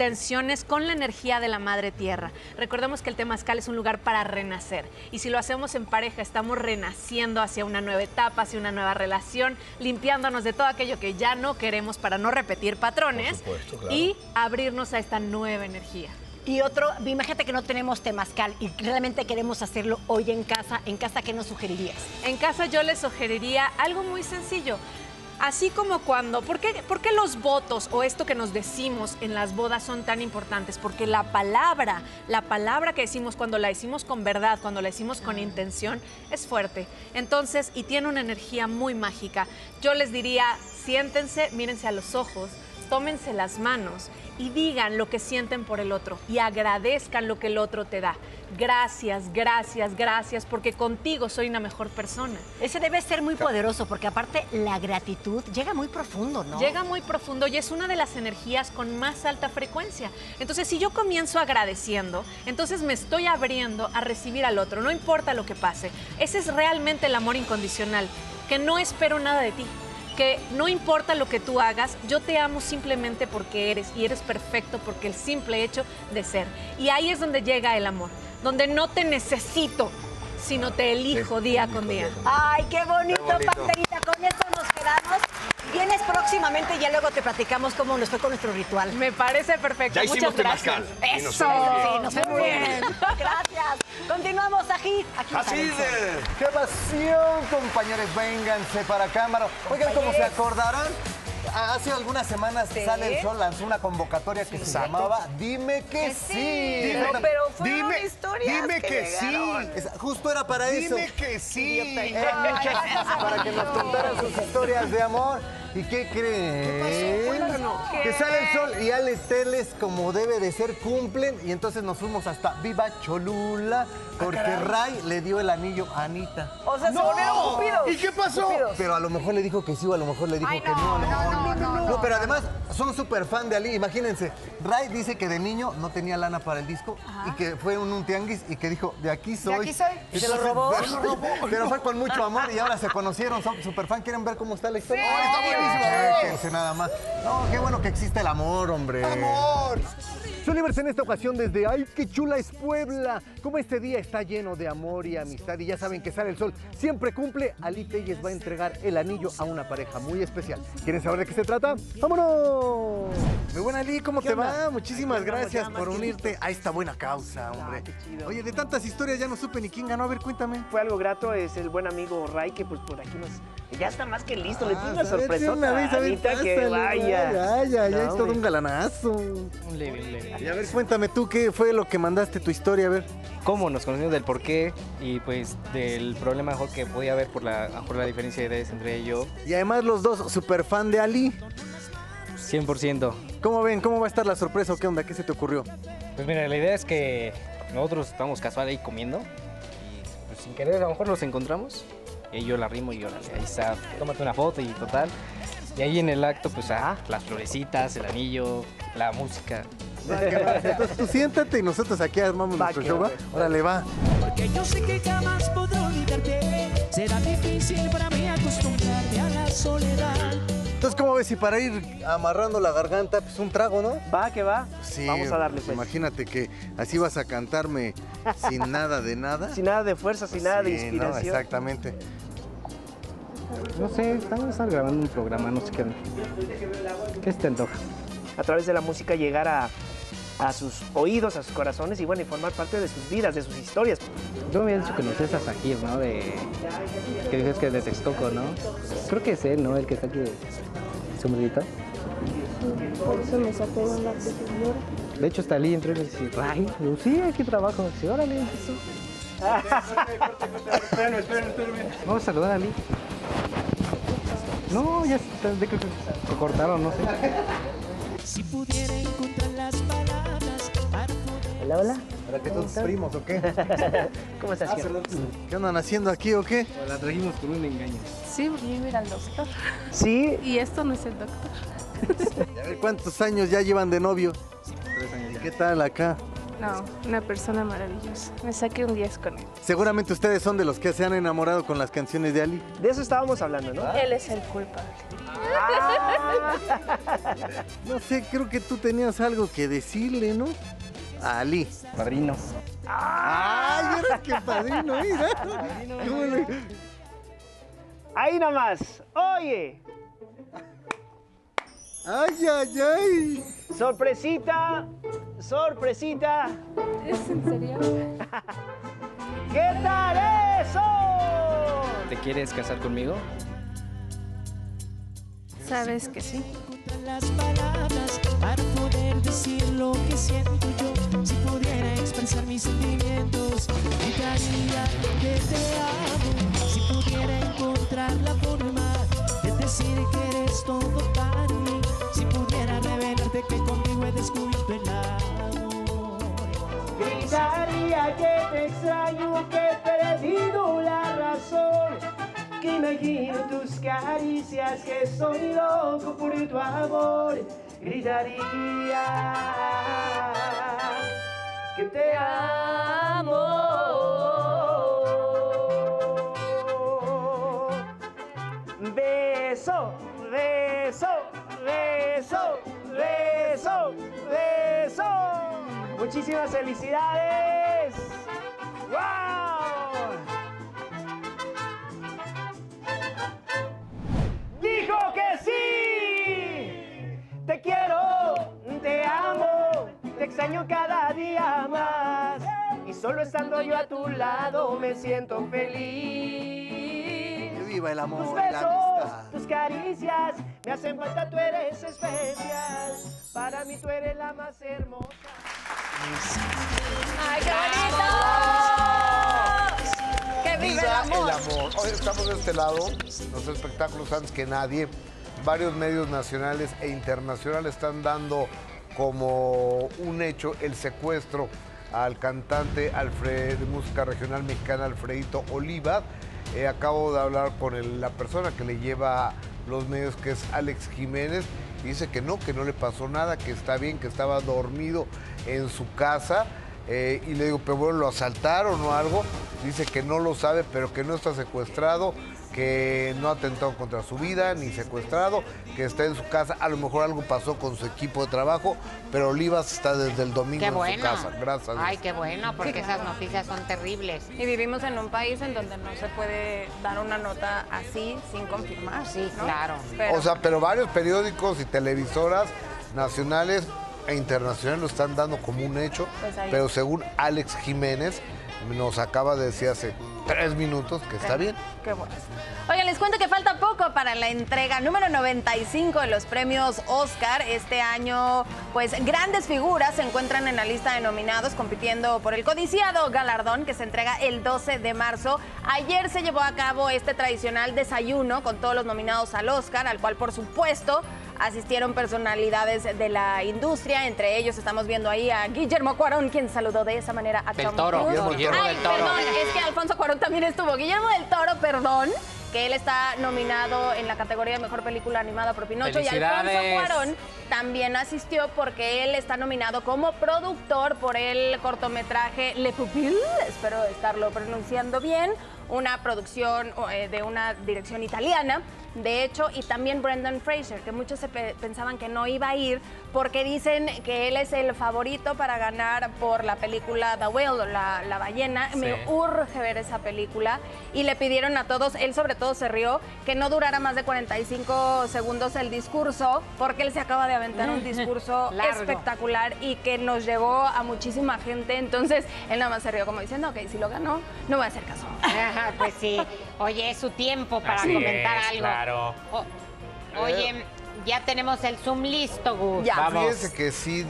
con la energía de la Madre Tierra. Recordemos que el temazcal es un lugar para renacer y si lo hacemos en pareja estamos renaciendo hacia una nueva etapa, hacia una nueva relación, limpiándonos de todo aquello que ya no queremos para no repetir patrones y abrirnos a esta nueva energía. Y otro, imagínate que no tenemos temazcal y realmente queremos hacerlo hoy en casa. ¿Qué nos sugerirías? En casa yo les sugeriría algo muy sencillo. Así como cuando, ¿por qué los votos o esto que nos decimos en las bodas son tan importantes? Porque la palabra que decimos cuando la decimos con verdad, cuando la decimos con intención, es fuerte. Entonces, y tiene una energía muy mágica. Yo les diría, siéntense, mírense a los ojos, tómense las manos y digan lo que sienten por el otro y agradezcan lo que el otro te da. Gracias, gracias, gracias, porque contigo soy una mejor persona. Ese debe ser muy poderoso, porque aparte la gratitud llega muy profundo, ¿no? Llega muy profundo y es una de las energías con más alta frecuencia. Entonces, si yo comienzo agradeciendo, entonces me estoy abriendo a recibir al otro, no importa lo que pase. Ese es realmente el amor incondicional, que no espero nada de ti. Que no importa lo que tú hagas, yo te amo simplemente porque eres, y eres perfecto porque el simple hecho de ser. Y ahí es donde llega el amor, donde no te necesito, sino te elijo día con día. Ay, qué bonito, Panterita. Con esto nos quedamos. Vienes próximamente y ya luego te platicamos cómo nos fue con nuestro ritual. Me parece perfecto. Ya hicimos Muchas gracias. temazcal. Eso. Sí, nos fue muy bien. Gracias. Continuamos aquí. Así de. ¡Qué pasión, compañeros! Vénganse para cámara. Oigan, como se acordarán, hace algunas semanas Sale el Sol lanzó una convocatoria que se llamaba Dime que sí. Pero fueron historias Dime que sí. Justo era para eso. Dime que sí. Eran muchas para que nos contaran sus historias de amor. ¿Y qué creen? Que Sale el Sol y Ale Teles, como debe de ser, cumplen. Y entonces nos fuimos hasta Viva Cholula, porque Ray le dio el anillo a Anita. O sea, se volvieron cupidos. ¿Y qué pasó? Cupidos. Pero a lo mejor le dijo que sí o a lo mejor le dijo que no. No, pero además son súper fan de Ali. Imagínense, Ray dice que de niño no tenía lana para el disco y que fue en un tianguis y que dijo, de aquí soy. De aquí soy. Y se lo robó. Pero fue con mucho amor y ahora se conocieron, son súper fan. ¿Quieren ver cómo está la historia? Sí. Está buenísimo. Chéquense nada más. No, qué bueno que existe el amor, hombre. ¡Amor! Solivers en esta ocasión desde ¡ay, qué chula es Puebla! Como este día está lleno de amor y amistad y ya saben que Sale el Sol siempre cumple, Ali Telles va a entregar el anillo a una pareja muy especial. ¿Quieren saber de qué se trata? ¡Vámonos! Muy buena, Ali, ¿cómo te va? Muchísimas gracias por unirte a esta buena causa, hombre. Qué chido. Oye, de tantas historias ya no supe ni quién ganó. A ver, cuéntame. Fue algo grato, es el buen amigo Ray, que pues por aquí nos... Ya está más que listo, le tiene una A ver, sorpresota una vez, a ver, Anita, que pásale, vaya. Ya, No, es todo hombre. un galanazo. Un leve. Y a ver, cuéntame tú, ¿qué fue lo que mandaste tu historia? A ver. Cómo nos conocimos, del por qué y pues del problema mejor que podía haber por la diferencia de edades entre ellos. Y además los dos súper fan de Ali. 100%. ¿Cómo ven? ¿Cómo va a estar la sorpresa o qué onda? ¿Qué se te ocurrió? Pues mira, la idea es que nosotros estamos casual ahí comiendo y pues, sin querer a lo mejor nos encontramos y yo la rimo y órale, ahí está, tómate una foto y total. Y ahí en el acto pues las florecitas, el anillo, la música. Entonces tú siéntate y nosotros aquí armamos nuestro show, ¿va? Órale, va. Porque yo sé que jamás podré olvidarte. Será difícil para mí acostumbrarme a la soledad. Entonces, ¿cómo ves si para ir amarrando la garganta, pues un trago, ¿no? Va, que va. Sí, Vamos a darle, pues. Imagínate que así vas a cantarme sin nada de nada. Sin nada de fuerza, sin nada de inspiración. No, exactamente. No sé, estamos grabando un programa, no sé qué te antoja. A través de la música llegar a sus oídos, a sus corazones y bueno, y formar parte de sus vidas, de sus historias. Yo me había dicho que no es a Zahir, ¿no? Que dices que es de Texcoco, ¿no? Creo que es él, ¿no? El que está aquí de sombrerito. Por eso me sacó de la señora. De hecho, está Ali, entró y le dice, Ray, digo, sí, aquí trabajo. Dice, órale, empezó. Espérame. Vamos a saludar a Ali. No, ya está, de que lo cortaron, no sé. Si pudiera encontrar las palabras para poder... Hola. ¿Para qué tus primos o qué? ¿Cómo estás, Gio? ¿Qué andan haciendo aquí o qué? La trajimos con un engaño. Sí, porque yo iba a ir al doctor. Sí. Y esto no es el doctor. A ver, ¿cuántos años ya llevan de novio? 3 años ya. ¿Qué tal acá? No, una persona maravillosa. Me saqué un 10 con él. Seguramente ustedes son de los que se han enamorado con las canciones de Ali. De eso estábamos hablando, ¿no? Él es el culpable. No sé, creo que tú tenías algo que decirle, ¿no? A Ali. Padrino. ¡Ay, eres que padrino, mira! ¿Cómo le- Ahí nomás. Oye. ¡Ay, ay, ay! Sorpresita. ¿Es en serio? ¿Qué tal eso? ¿Te quieres casar conmigo? Sabes que sí. las palabras para poder decir lo que siento yo. Si pudiera expresar mis sentimientos, gritaría que te amo. Si pudiera encontrar la forma de decir que eres todo para mí. Si pudiera revelarte de que contigo he descubierto el amor. Gritaría que te extraño, que he perdido la razón, que imagino tus caricias, que estoy loco por tu amor. Gritaría que te amo. Beso, beso, beso, beso, beso. Muchísimas felicidades. ¡Wow! ¡Dijo que sí! Te quiero, te amo, te extraño cada día más. Y solo estando yo a tu lado me siento feliz. Que viva el amor Tus y la besos, amistad. tus caricias me hacen falta, tú eres especial. Para mí tú eres la más hermosa. ¡Ay, qué bonito! ¡Que viva el amor! Hoy estamos de este lado, los espectáculos antes que nadie. Varios medios nacionales e internacionales están dando como un hecho el secuestro al cantante de música regional mexicana Alfredito Olivas. Acabo de hablar con la persona que le lleva los medios, que es Alex Jiménez, y dice que no le pasó nada, que está bien, que estaba dormido en su casa. Y le digo, pero bueno, ¿lo asaltaron o algo? Dice que no lo sabe, pero que no está secuestrado, que no ha atentado contra su vida, ni secuestrado, que está en su casa. A lo mejor algo pasó con su equipo de trabajo, pero Olivas está desde el domingo Qué en bueno. su casa. Gracias a Dios. Ay, qué bueno, porque Sí, esas claro. noticias son terribles. Y vivimos en un país en donde no se puede dar una nota así sin confirmar. Sí, ¿no? claro. Pero varios periódicos y televisoras nacionales e internacionales lo están dando como un hecho, Pues ahí. pero según Alex Jiménez, nos acaba de decir hace 3 minutos que está bien. Qué bueno. Oigan, les cuento que falta poco para la entrega número 95 de los premios Oscar. Este año, pues, grandes figuras se encuentran en la lista de nominados compitiendo por el codiciado galardón que se entrega el 12 de marzo. Ayer se llevó a cabo este tradicional desayuno con todos los nominados al Oscar, al cual, por supuesto, asistieron personalidades de la industria. Entre ellos estamos viendo ahí a Guillermo Cuarón, quien saludó de esa manera a Del Tom Toro, Cruise. Guillermo Ay, del Toro. perdón, es que Alfonso Cuarón también estuvo. Guillermo del Toro, perdón, que él está nominado en la categoría de Mejor Película Animada por Pinocho. Y Alfonso ¡Felicidades! Cuarón también asistió porque él está nominado como productor por el cortometraje Le Pupille, espero estarlo pronunciando bien, una producción de una dirección italiana, de hecho, y también Brendan Fraser, que muchos pensaban que no iba a ir porque dicen que él es el favorito para ganar por la película The Whale, la ballena. Sí. Me urge ver esa película y le pidieron a todos, él sobre todo se rió, que no durara más de 45 segundos el discurso, porque él se acaba de aventar un discurso Largo. espectacular y que nos llegó a muchísima gente. Entonces, él nada más se rió como diciendo, ok, si lo ganó, no voy a hacer caso. Ajá, pues sí. Oye, es su tiempo para Así comentar es, algo. claro. Oye, ya tenemos el Zoom listo, Gus. Fíjense que sí,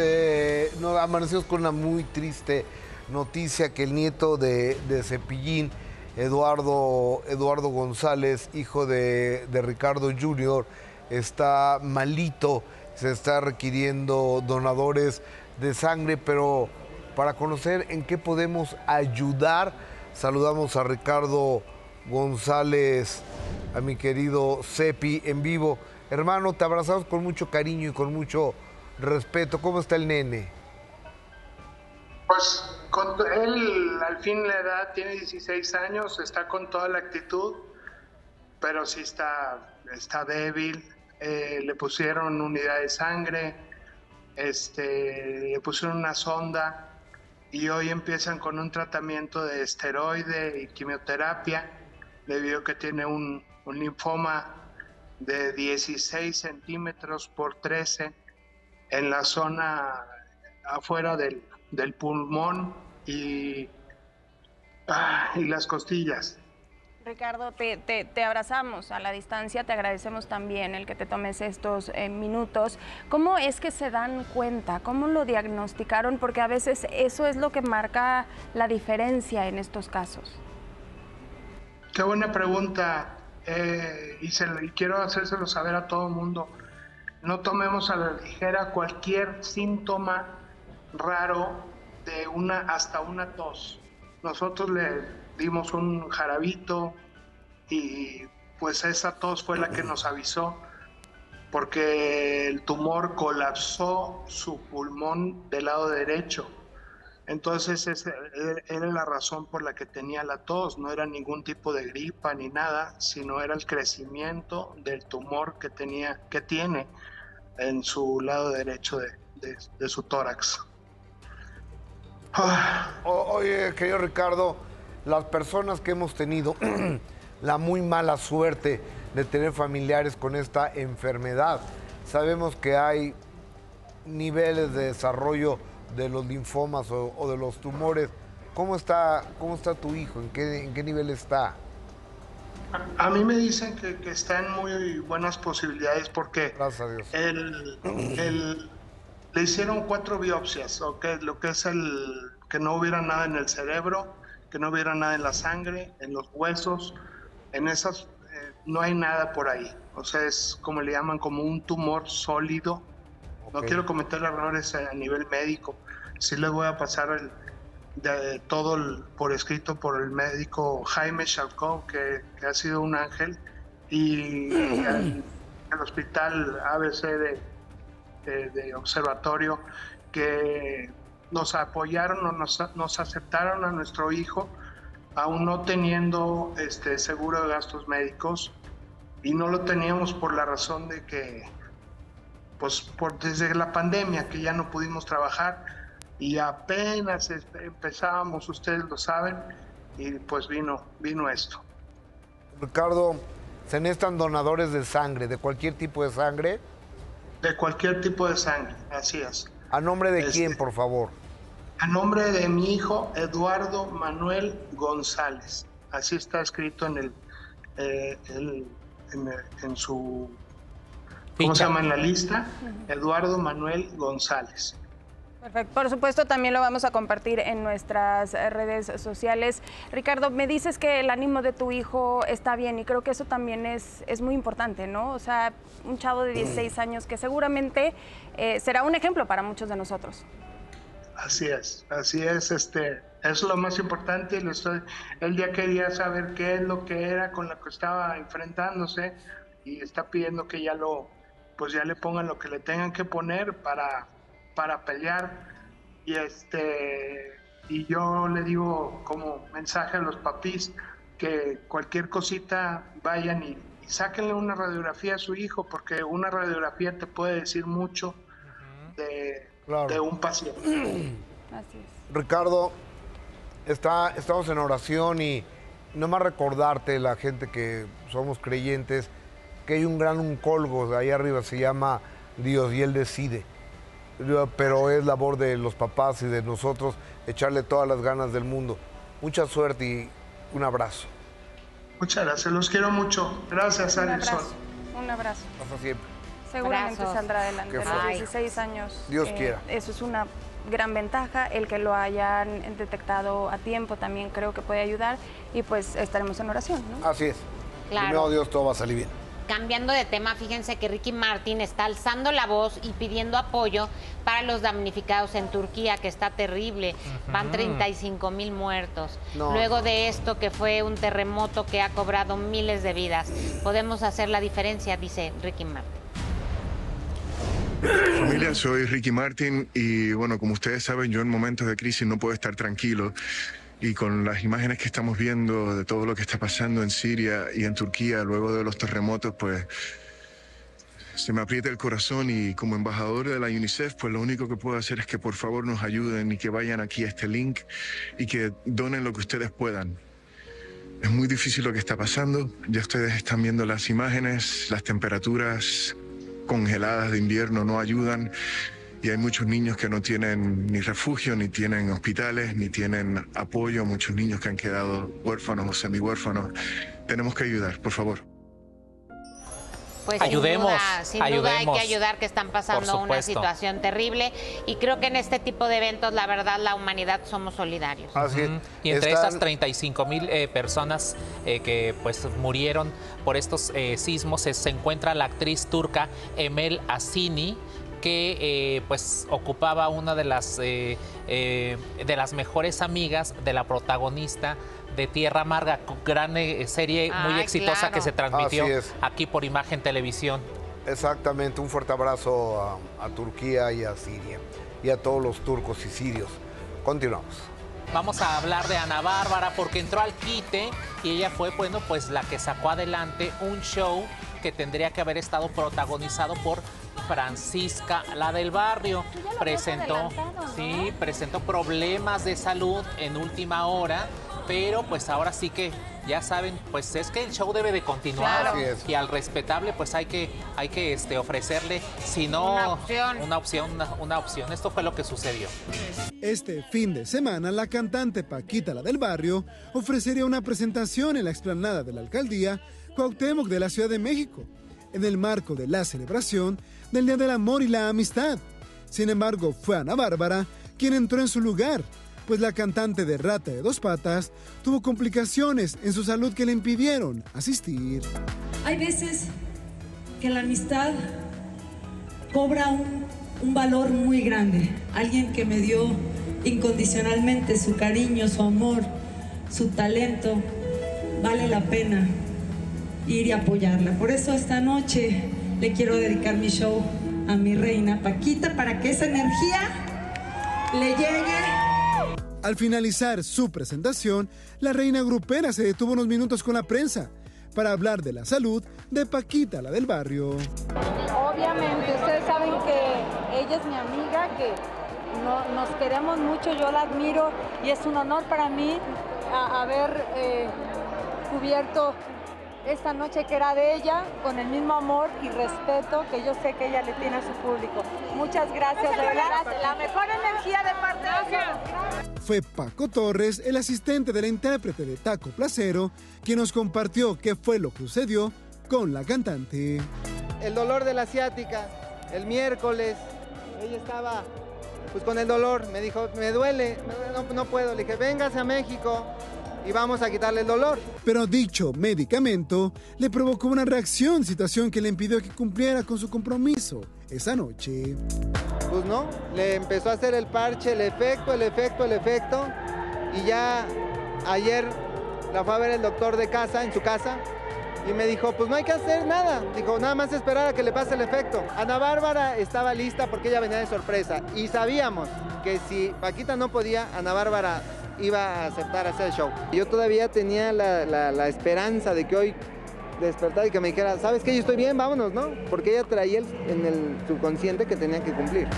nos amanecimos con una muy triste noticia, que el nieto de Cepillín, Eduardo González, hijo de Ricardo Jr., está malito, se está requiriendo donadores de sangre, pero para conocer en qué podemos ayudar, saludamos a Ricardo González, a mi querido Cepi en vivo. Hermano, te abrazamos con mucho cariño y con mucho respeto. ¿Cómo está el nene? Pues él, al fin la edad, tiene 16 años, está con toda la actitud, pero sí está débil. Le pusieron unidad de sangre, le pusieron una sonda y hoy empiezan con un tratamiento de esteroide y quimioterapia debido a que tiene un linfoma de 16 centímetros por 13 en la zona afuera del pulmón y las costillas. Ricardo, te abrazamos a la distancia, te agradecemos también el que te tomes estos minutos. ¿Cómo es que se dan cuenta? ¿Cómo lo diagnosticaron? Porque a veces eso es lo que marca la diferencia en estos casos. Qué buena pregunta, y quiero hacérselo saber a todo el mundo. no tomemos a la ligera cualquier síntoma raro hasta una tos. Nosotros le dimos un jarabito y pues esa tos fue la que nos avisó, porque el tumor colapsó su pulmón del lado derecho. Entonces esa era la razón por la que tenía la tos. No era ningún tipo de gripa ni nada, sino era el crecimiento del tumor que tiene en su lado derecho de su tórax. Oye, querido Ricardo, las personas que hemos tenido la muy mala suerte de tener familiares con esta enfermedad, sabemos que hay niveles de desarrollo de los linfomas o de los tumores. ¿Cómo está tu hijo? ¿En qué nivel está? A mí me dicen que está en muy buenas posibilidades porque gracias a Dios. Le hicieron 4 biopsias, ¿okay? Lo que es que no hubiera nada en el cerebro, que no hubiera nada en la sangre, en los huesos, en esas no hay nada por ahí. O sea, es como le llaman, como un tumor sólido. No quiero cometer errores a nivel médico. Sí les voy a pasar por escrito por el médico Jaime Chalcó, que ha sido un ángel, y el hospital ABC de observatorio, que nos apoyaron o nos aceptaron a nuestro hijo, aún no teniendo seguro de gastos médicos, y no lo teníamos por la razón de que pues desde la pandemia que ya no pudimos trabajar y apenas empezábamos, ustedes lo saben, y pues vino esto. Ricardo, ¿se necesitan donadores de sangre, de cualquier tipo de sangre? De cualquier tipo de sangre, así es. ¿A nombre de quién, por favor? A nombre de mi hijo Eduardo Manuel González. Así está escrito en su... ¿Cómo se llama en la lista? Eduardo Manuel González. Perfecto. Por supuesto, también lo vamos a compartir en nuestras redes sociales. Ricardo, me dices que el ánimo de tu hijo está bien y creo que eso también es muy importante, ¿no? O sea, un chavo de 16 años que seguramente será un ejemplo para muchos de nosotros. Así es, es lo más importante. Él ya quería saber qué es lo que era con lo que estaba enfrentándose y está pidiendo que ya le pongan lo que le tengan que poner para pelear, y yo le digo como mensaje a los papis que cualquier cosita vayan y sáquenle una radiografía a su hijo, porque una radiografía te puede decir mucho de un paciente. Así es. Ricardo, estamos en oración y nomás recordarte, la gente que somos creyentes, que hay un gran oncólogo de ahí arriba, se llama Dios y Él decide. Pero es labor de los papás y de nosotros echarle todas las ganas del mundo. Mucha suerte y un abrazo. Muchas gracias, los quiero mucho. Gracias, Alison. Un abrazo. Hasta siempre. Seguramente Abrazos. saldrá adelante. A los 16 años. Dios quiera. Eso es una gran ventaja. El que lo hayan detectado a tiempo también creo que puede ayudar. Y pues estaremos en oración, ¿no? Así es. Claro. Primero Dios, todo va a salir bien. Cambiando de tema, fíjense que Ricky Martin está alzando la voz y pidiendo apoyo para los damnificados en Turquía, que está terrible. Van 35,000 muertos. No. Luego de esto, que fue un terremoto que ha cobrado miles de vidas. Podemos hacer la diferencia, dice Ricky Martin. Familia, soy Ricky Martin y bueno, como ustedes saben, yo en momentos de crisis no puedo estar tranquilo. Y con las imágenes que estamos viendo de todo lo que está pasando en Siria y en Turquía luego de los terremotos, pues se me aprieta el corazón, y como embajador de la UNICEF, pues lo único que puedo hacer es que por favor nos ayuden y que vayan aquí a este link y que donen lo que ustedes puedan. Es muy difícil lo que está pasando, ya ustedes están viendo las imágenes, las temperaturas congeladas de invierno no ayudan. Y hay muchos niños que no tienen ni refugio, ni tienen hospitales, ni tienen apoyo. Muchos niños que han quedado huérfanos o semihuérfanos. Tenemos que ayudar, por favor. Pues ayudemos, sin duda hay que ayudar, que están pasando una situación terrible, y creo que en este tipo de eventos, la verdad, la humanidad somos solidarios. Así es. Y entre esas 35,000 personas que pues murieron por estos sismos se encuentra la actriz turca Emel Asini, que pues ocupaba una de las mejores amigas de la protagonista de Tierra Amarga, gran serie muy exitosa que se transmitió aquí por Imagen Televisión. Exactamente, un fuerte abrazo a Turquía y a Siria y a todos los turcos y sirios. Continuamos. Vamos a hablar de Ana Bárbara porque entró al quite y ella fue, bueno, pues la que sacó adelante un show que tendría que haber estado protagonizado por Francisca, la del barrio. Presentó problemas de salud en última hora, pero pues ahora sí que ya saben, pues es que el show debe de continuar, y al respetable pues hay que ofrecerle, si no, una opción. Esto fue lo que sucedió. Este fin de semana, la cantante Paquita, la del barrio, ofrecería una presentación en la explanada de la alcaldía Cuauhtémoc de la Ciudad de México, en el marco de la celebración del Día del Amor y la Amistad. Sin embargo, fue Ana Bárbara quien entró en su lugar, pues la cantante de Rata de Dos Patas tuvo complicaciones en su salud que le impidieron asistir. Hay veces que la amistad cobra un valor muy grande. Alguien que me dio incondicionalmente su cariño, su amor, su talento, vale la pena ir y apoyarla. Por eso esta noche le quiero dedicar mi show a mi reina Paquita, para que esa energía le llegue. Al finalizar su presentación, la reina grupera se detuvo unos minutos con la prensa para hablar de la salud de Paquita, la del barrio. Obviamente, ustedes saben que ella es mi amiga, que nos queremos mucho, yo la admiro y es un honor para mí haber cubierto esta noche que era de ella, con el mismo amor y respeto que yo sé que ella le tiene a su público. Muchas gracias, de verdad, la mejor energía de parte de ellos. Fue Paco Torres, el asistente de la intérprete de Taco Placero, quien nos compartió qué fue lo que sucedió con la cantante. El dolor de la ciática, el miércoles, ella estaba pues con el dolor, me dijo, me duele, no puedo, le dije, véngase a México y vamos a quitarle el dolor. Pero dicho medicamento le provocó una reacción, situación que le impidió que cumpliera con su compromiso esa noche. Pues no, le empezó a hacer el parche, el efecto, y ya ayer la fue a ver el doctor de casa, en su casa, y me dijo, pues no hay que hacer nada, dijo, nada más esperar a que le pase el efecto. Ana Bárbara estaba lista porque ella venía de sorpresa, y sabíamos que si Paquita no podía, Ana Bárbara iba a aceptar hacer el show. Yo todavía tenía la esperanza de que hoy despertar y que me dijera, ¿sabes qué? Yo estoy bien, vámonos, ¿no? Porque ella traía en el subconsciente que tenía que cumplir.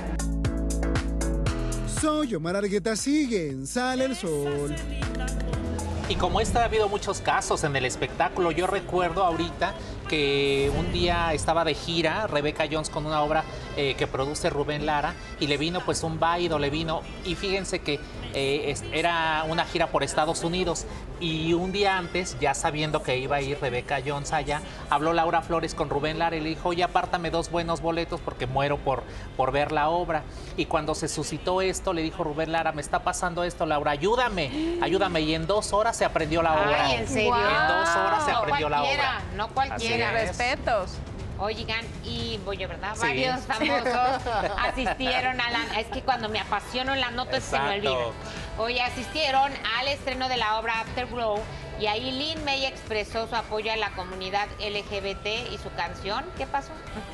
Soy Omar Argueta, sigue en Sale el Sol. Y como ha habido muchos casos en el espectáculo, yo recuerdo ahorita que un día estaba de gira Rebeca Jones con una obra que produce Rubén Lara, y le vino pues un vaido, y fíjense que era una gira por Estados Unidos, y un día antes, ya sabiendo que iba a ir Rebeca Jones allá, habló Laura Flores con Rubén Lara y le dijo, oye, apártame 2 buenos boletos porque muero por ver la obra. Y cuando se suscitó esto, le dijo Rubén Lara, me está pasando esto, Laura, ayúdame, y en 2 horas se aprendió la obra. Ay, ¿en serio? En 2 horas se aprendió la obra. No cualquiera. Respetos. Oigan, y voy ¿verdad? Sí. Varios famosos asistieron a la... Es que cuando me apasiono en la nota es que se me olvida. Hoy asistieron al estreno de la obra Afterglow, y ahí Lin May expresó su apoyo a la comunidad LGBT y su canción. ¿Qué pasó?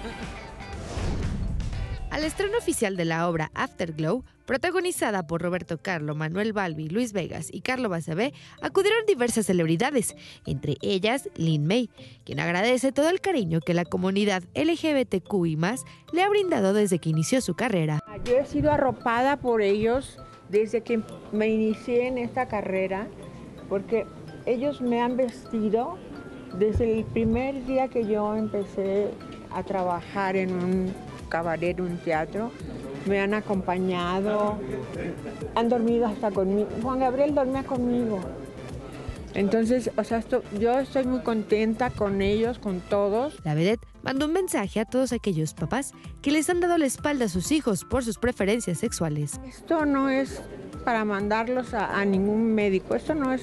Al estreno oficial de la obra Afterglow, protagonizada por Roberto Carlo, Manuel Balbi, Luis Vegas y Carlo Basabe, acudieron diversas celebridades, entre ellas Lin May, quien agradece todo el cariño que la comunidad LGBTQI+ le ha brindado desde que inició su carrera. Yo he sido arropada por ellos desde que me inicié en esta carrera, porque ellos me han vestido desde el primer día que yo empecé a trabajar en un cabaret, un teatro. Me han acompañado, han dormido hasta conmigo. Juan Gabriel dormía conmigo. Entonces, o sea, yo estoy muy contenta con ellos, con todos. La vedette mandó un mensaje a todos aquellos papás que les han dado la espalda a sus hijos por sus preferencias sexuales. Esto no es para mandarlos a ningún médico, esto no es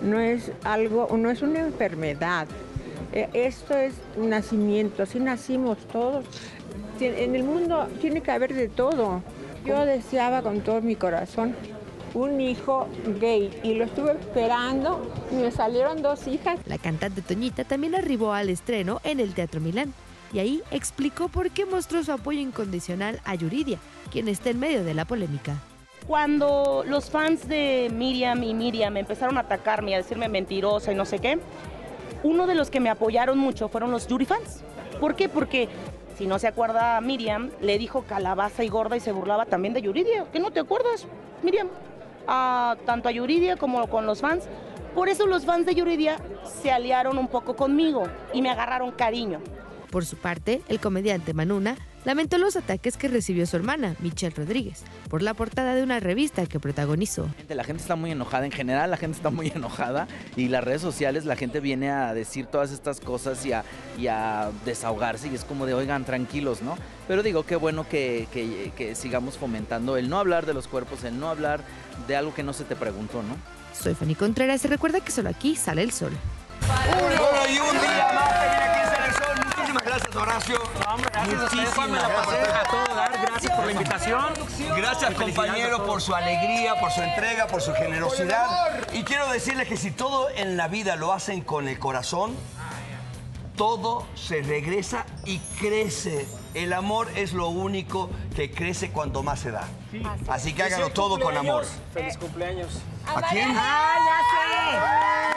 una enfermedad. Esto es nacimiento, así nacimos todos. En el mundo tiene que haber de todo. Yo deseaba con todo mi corazón un hijo gay y lo estuve esperando y me salieron 2 hijas. La cantante Toñita también arribó al estreno en el Teatro Milán y ahí explicó por qué mostró su apoyo incondicional a Yuridia, quien está en medio de la polémica. Cuando los fans de Miriam y Miriam empezaron a atacarme y a decirme mentirosa y no sé qué, uno de los que me apoyaron mucho fueron los Yuri fans. ¿Por qué? Porque, si no se acuerda, Miriam le dijo calabaza y gorda y se burlaba también de Yuridia. ¿Qué no te acuerdas, Miriam? Tanto a Yuridia como con los fans. Por eso los fans de Yuridia se aliaron un poco conmigo y me agarraron cariño. Por su parte, el comediante Manuna lamentó los ataques que recibió su hermana, Michelle Rodríguez, por la portada de una revista que protagonizó. La gente está muy enojada, en general la gente está muy enojada y las redes sociales la gente viene a decir todas estas cosas y a desahogarse y es como de, oigan, tranquilos, ¿no? Pero digo, qué bueno que sigamos fomentando el no hablar de los cuerpos, el no hablar de algo que no se te preguntó, ¿no? Soy Fanny Contreras y recuerda que solo aquí sale el sol. Bueno, y un día más que viene aquí Sale el Sol. Muchísimas gracias, Horacio. A todo dar, gracias por la invitación. Gracias, compañero, por su alegría, por su entrega, por su generosidad. Y quiero decirles que si todo en la vida lo hacen con el corazón, todo se regresa y crece. El amor es lo único que crece cuando más se da. Así que háganlo todo con amor. Feliz cumpleaños. ¿A quién? ¡Ah, ya sé!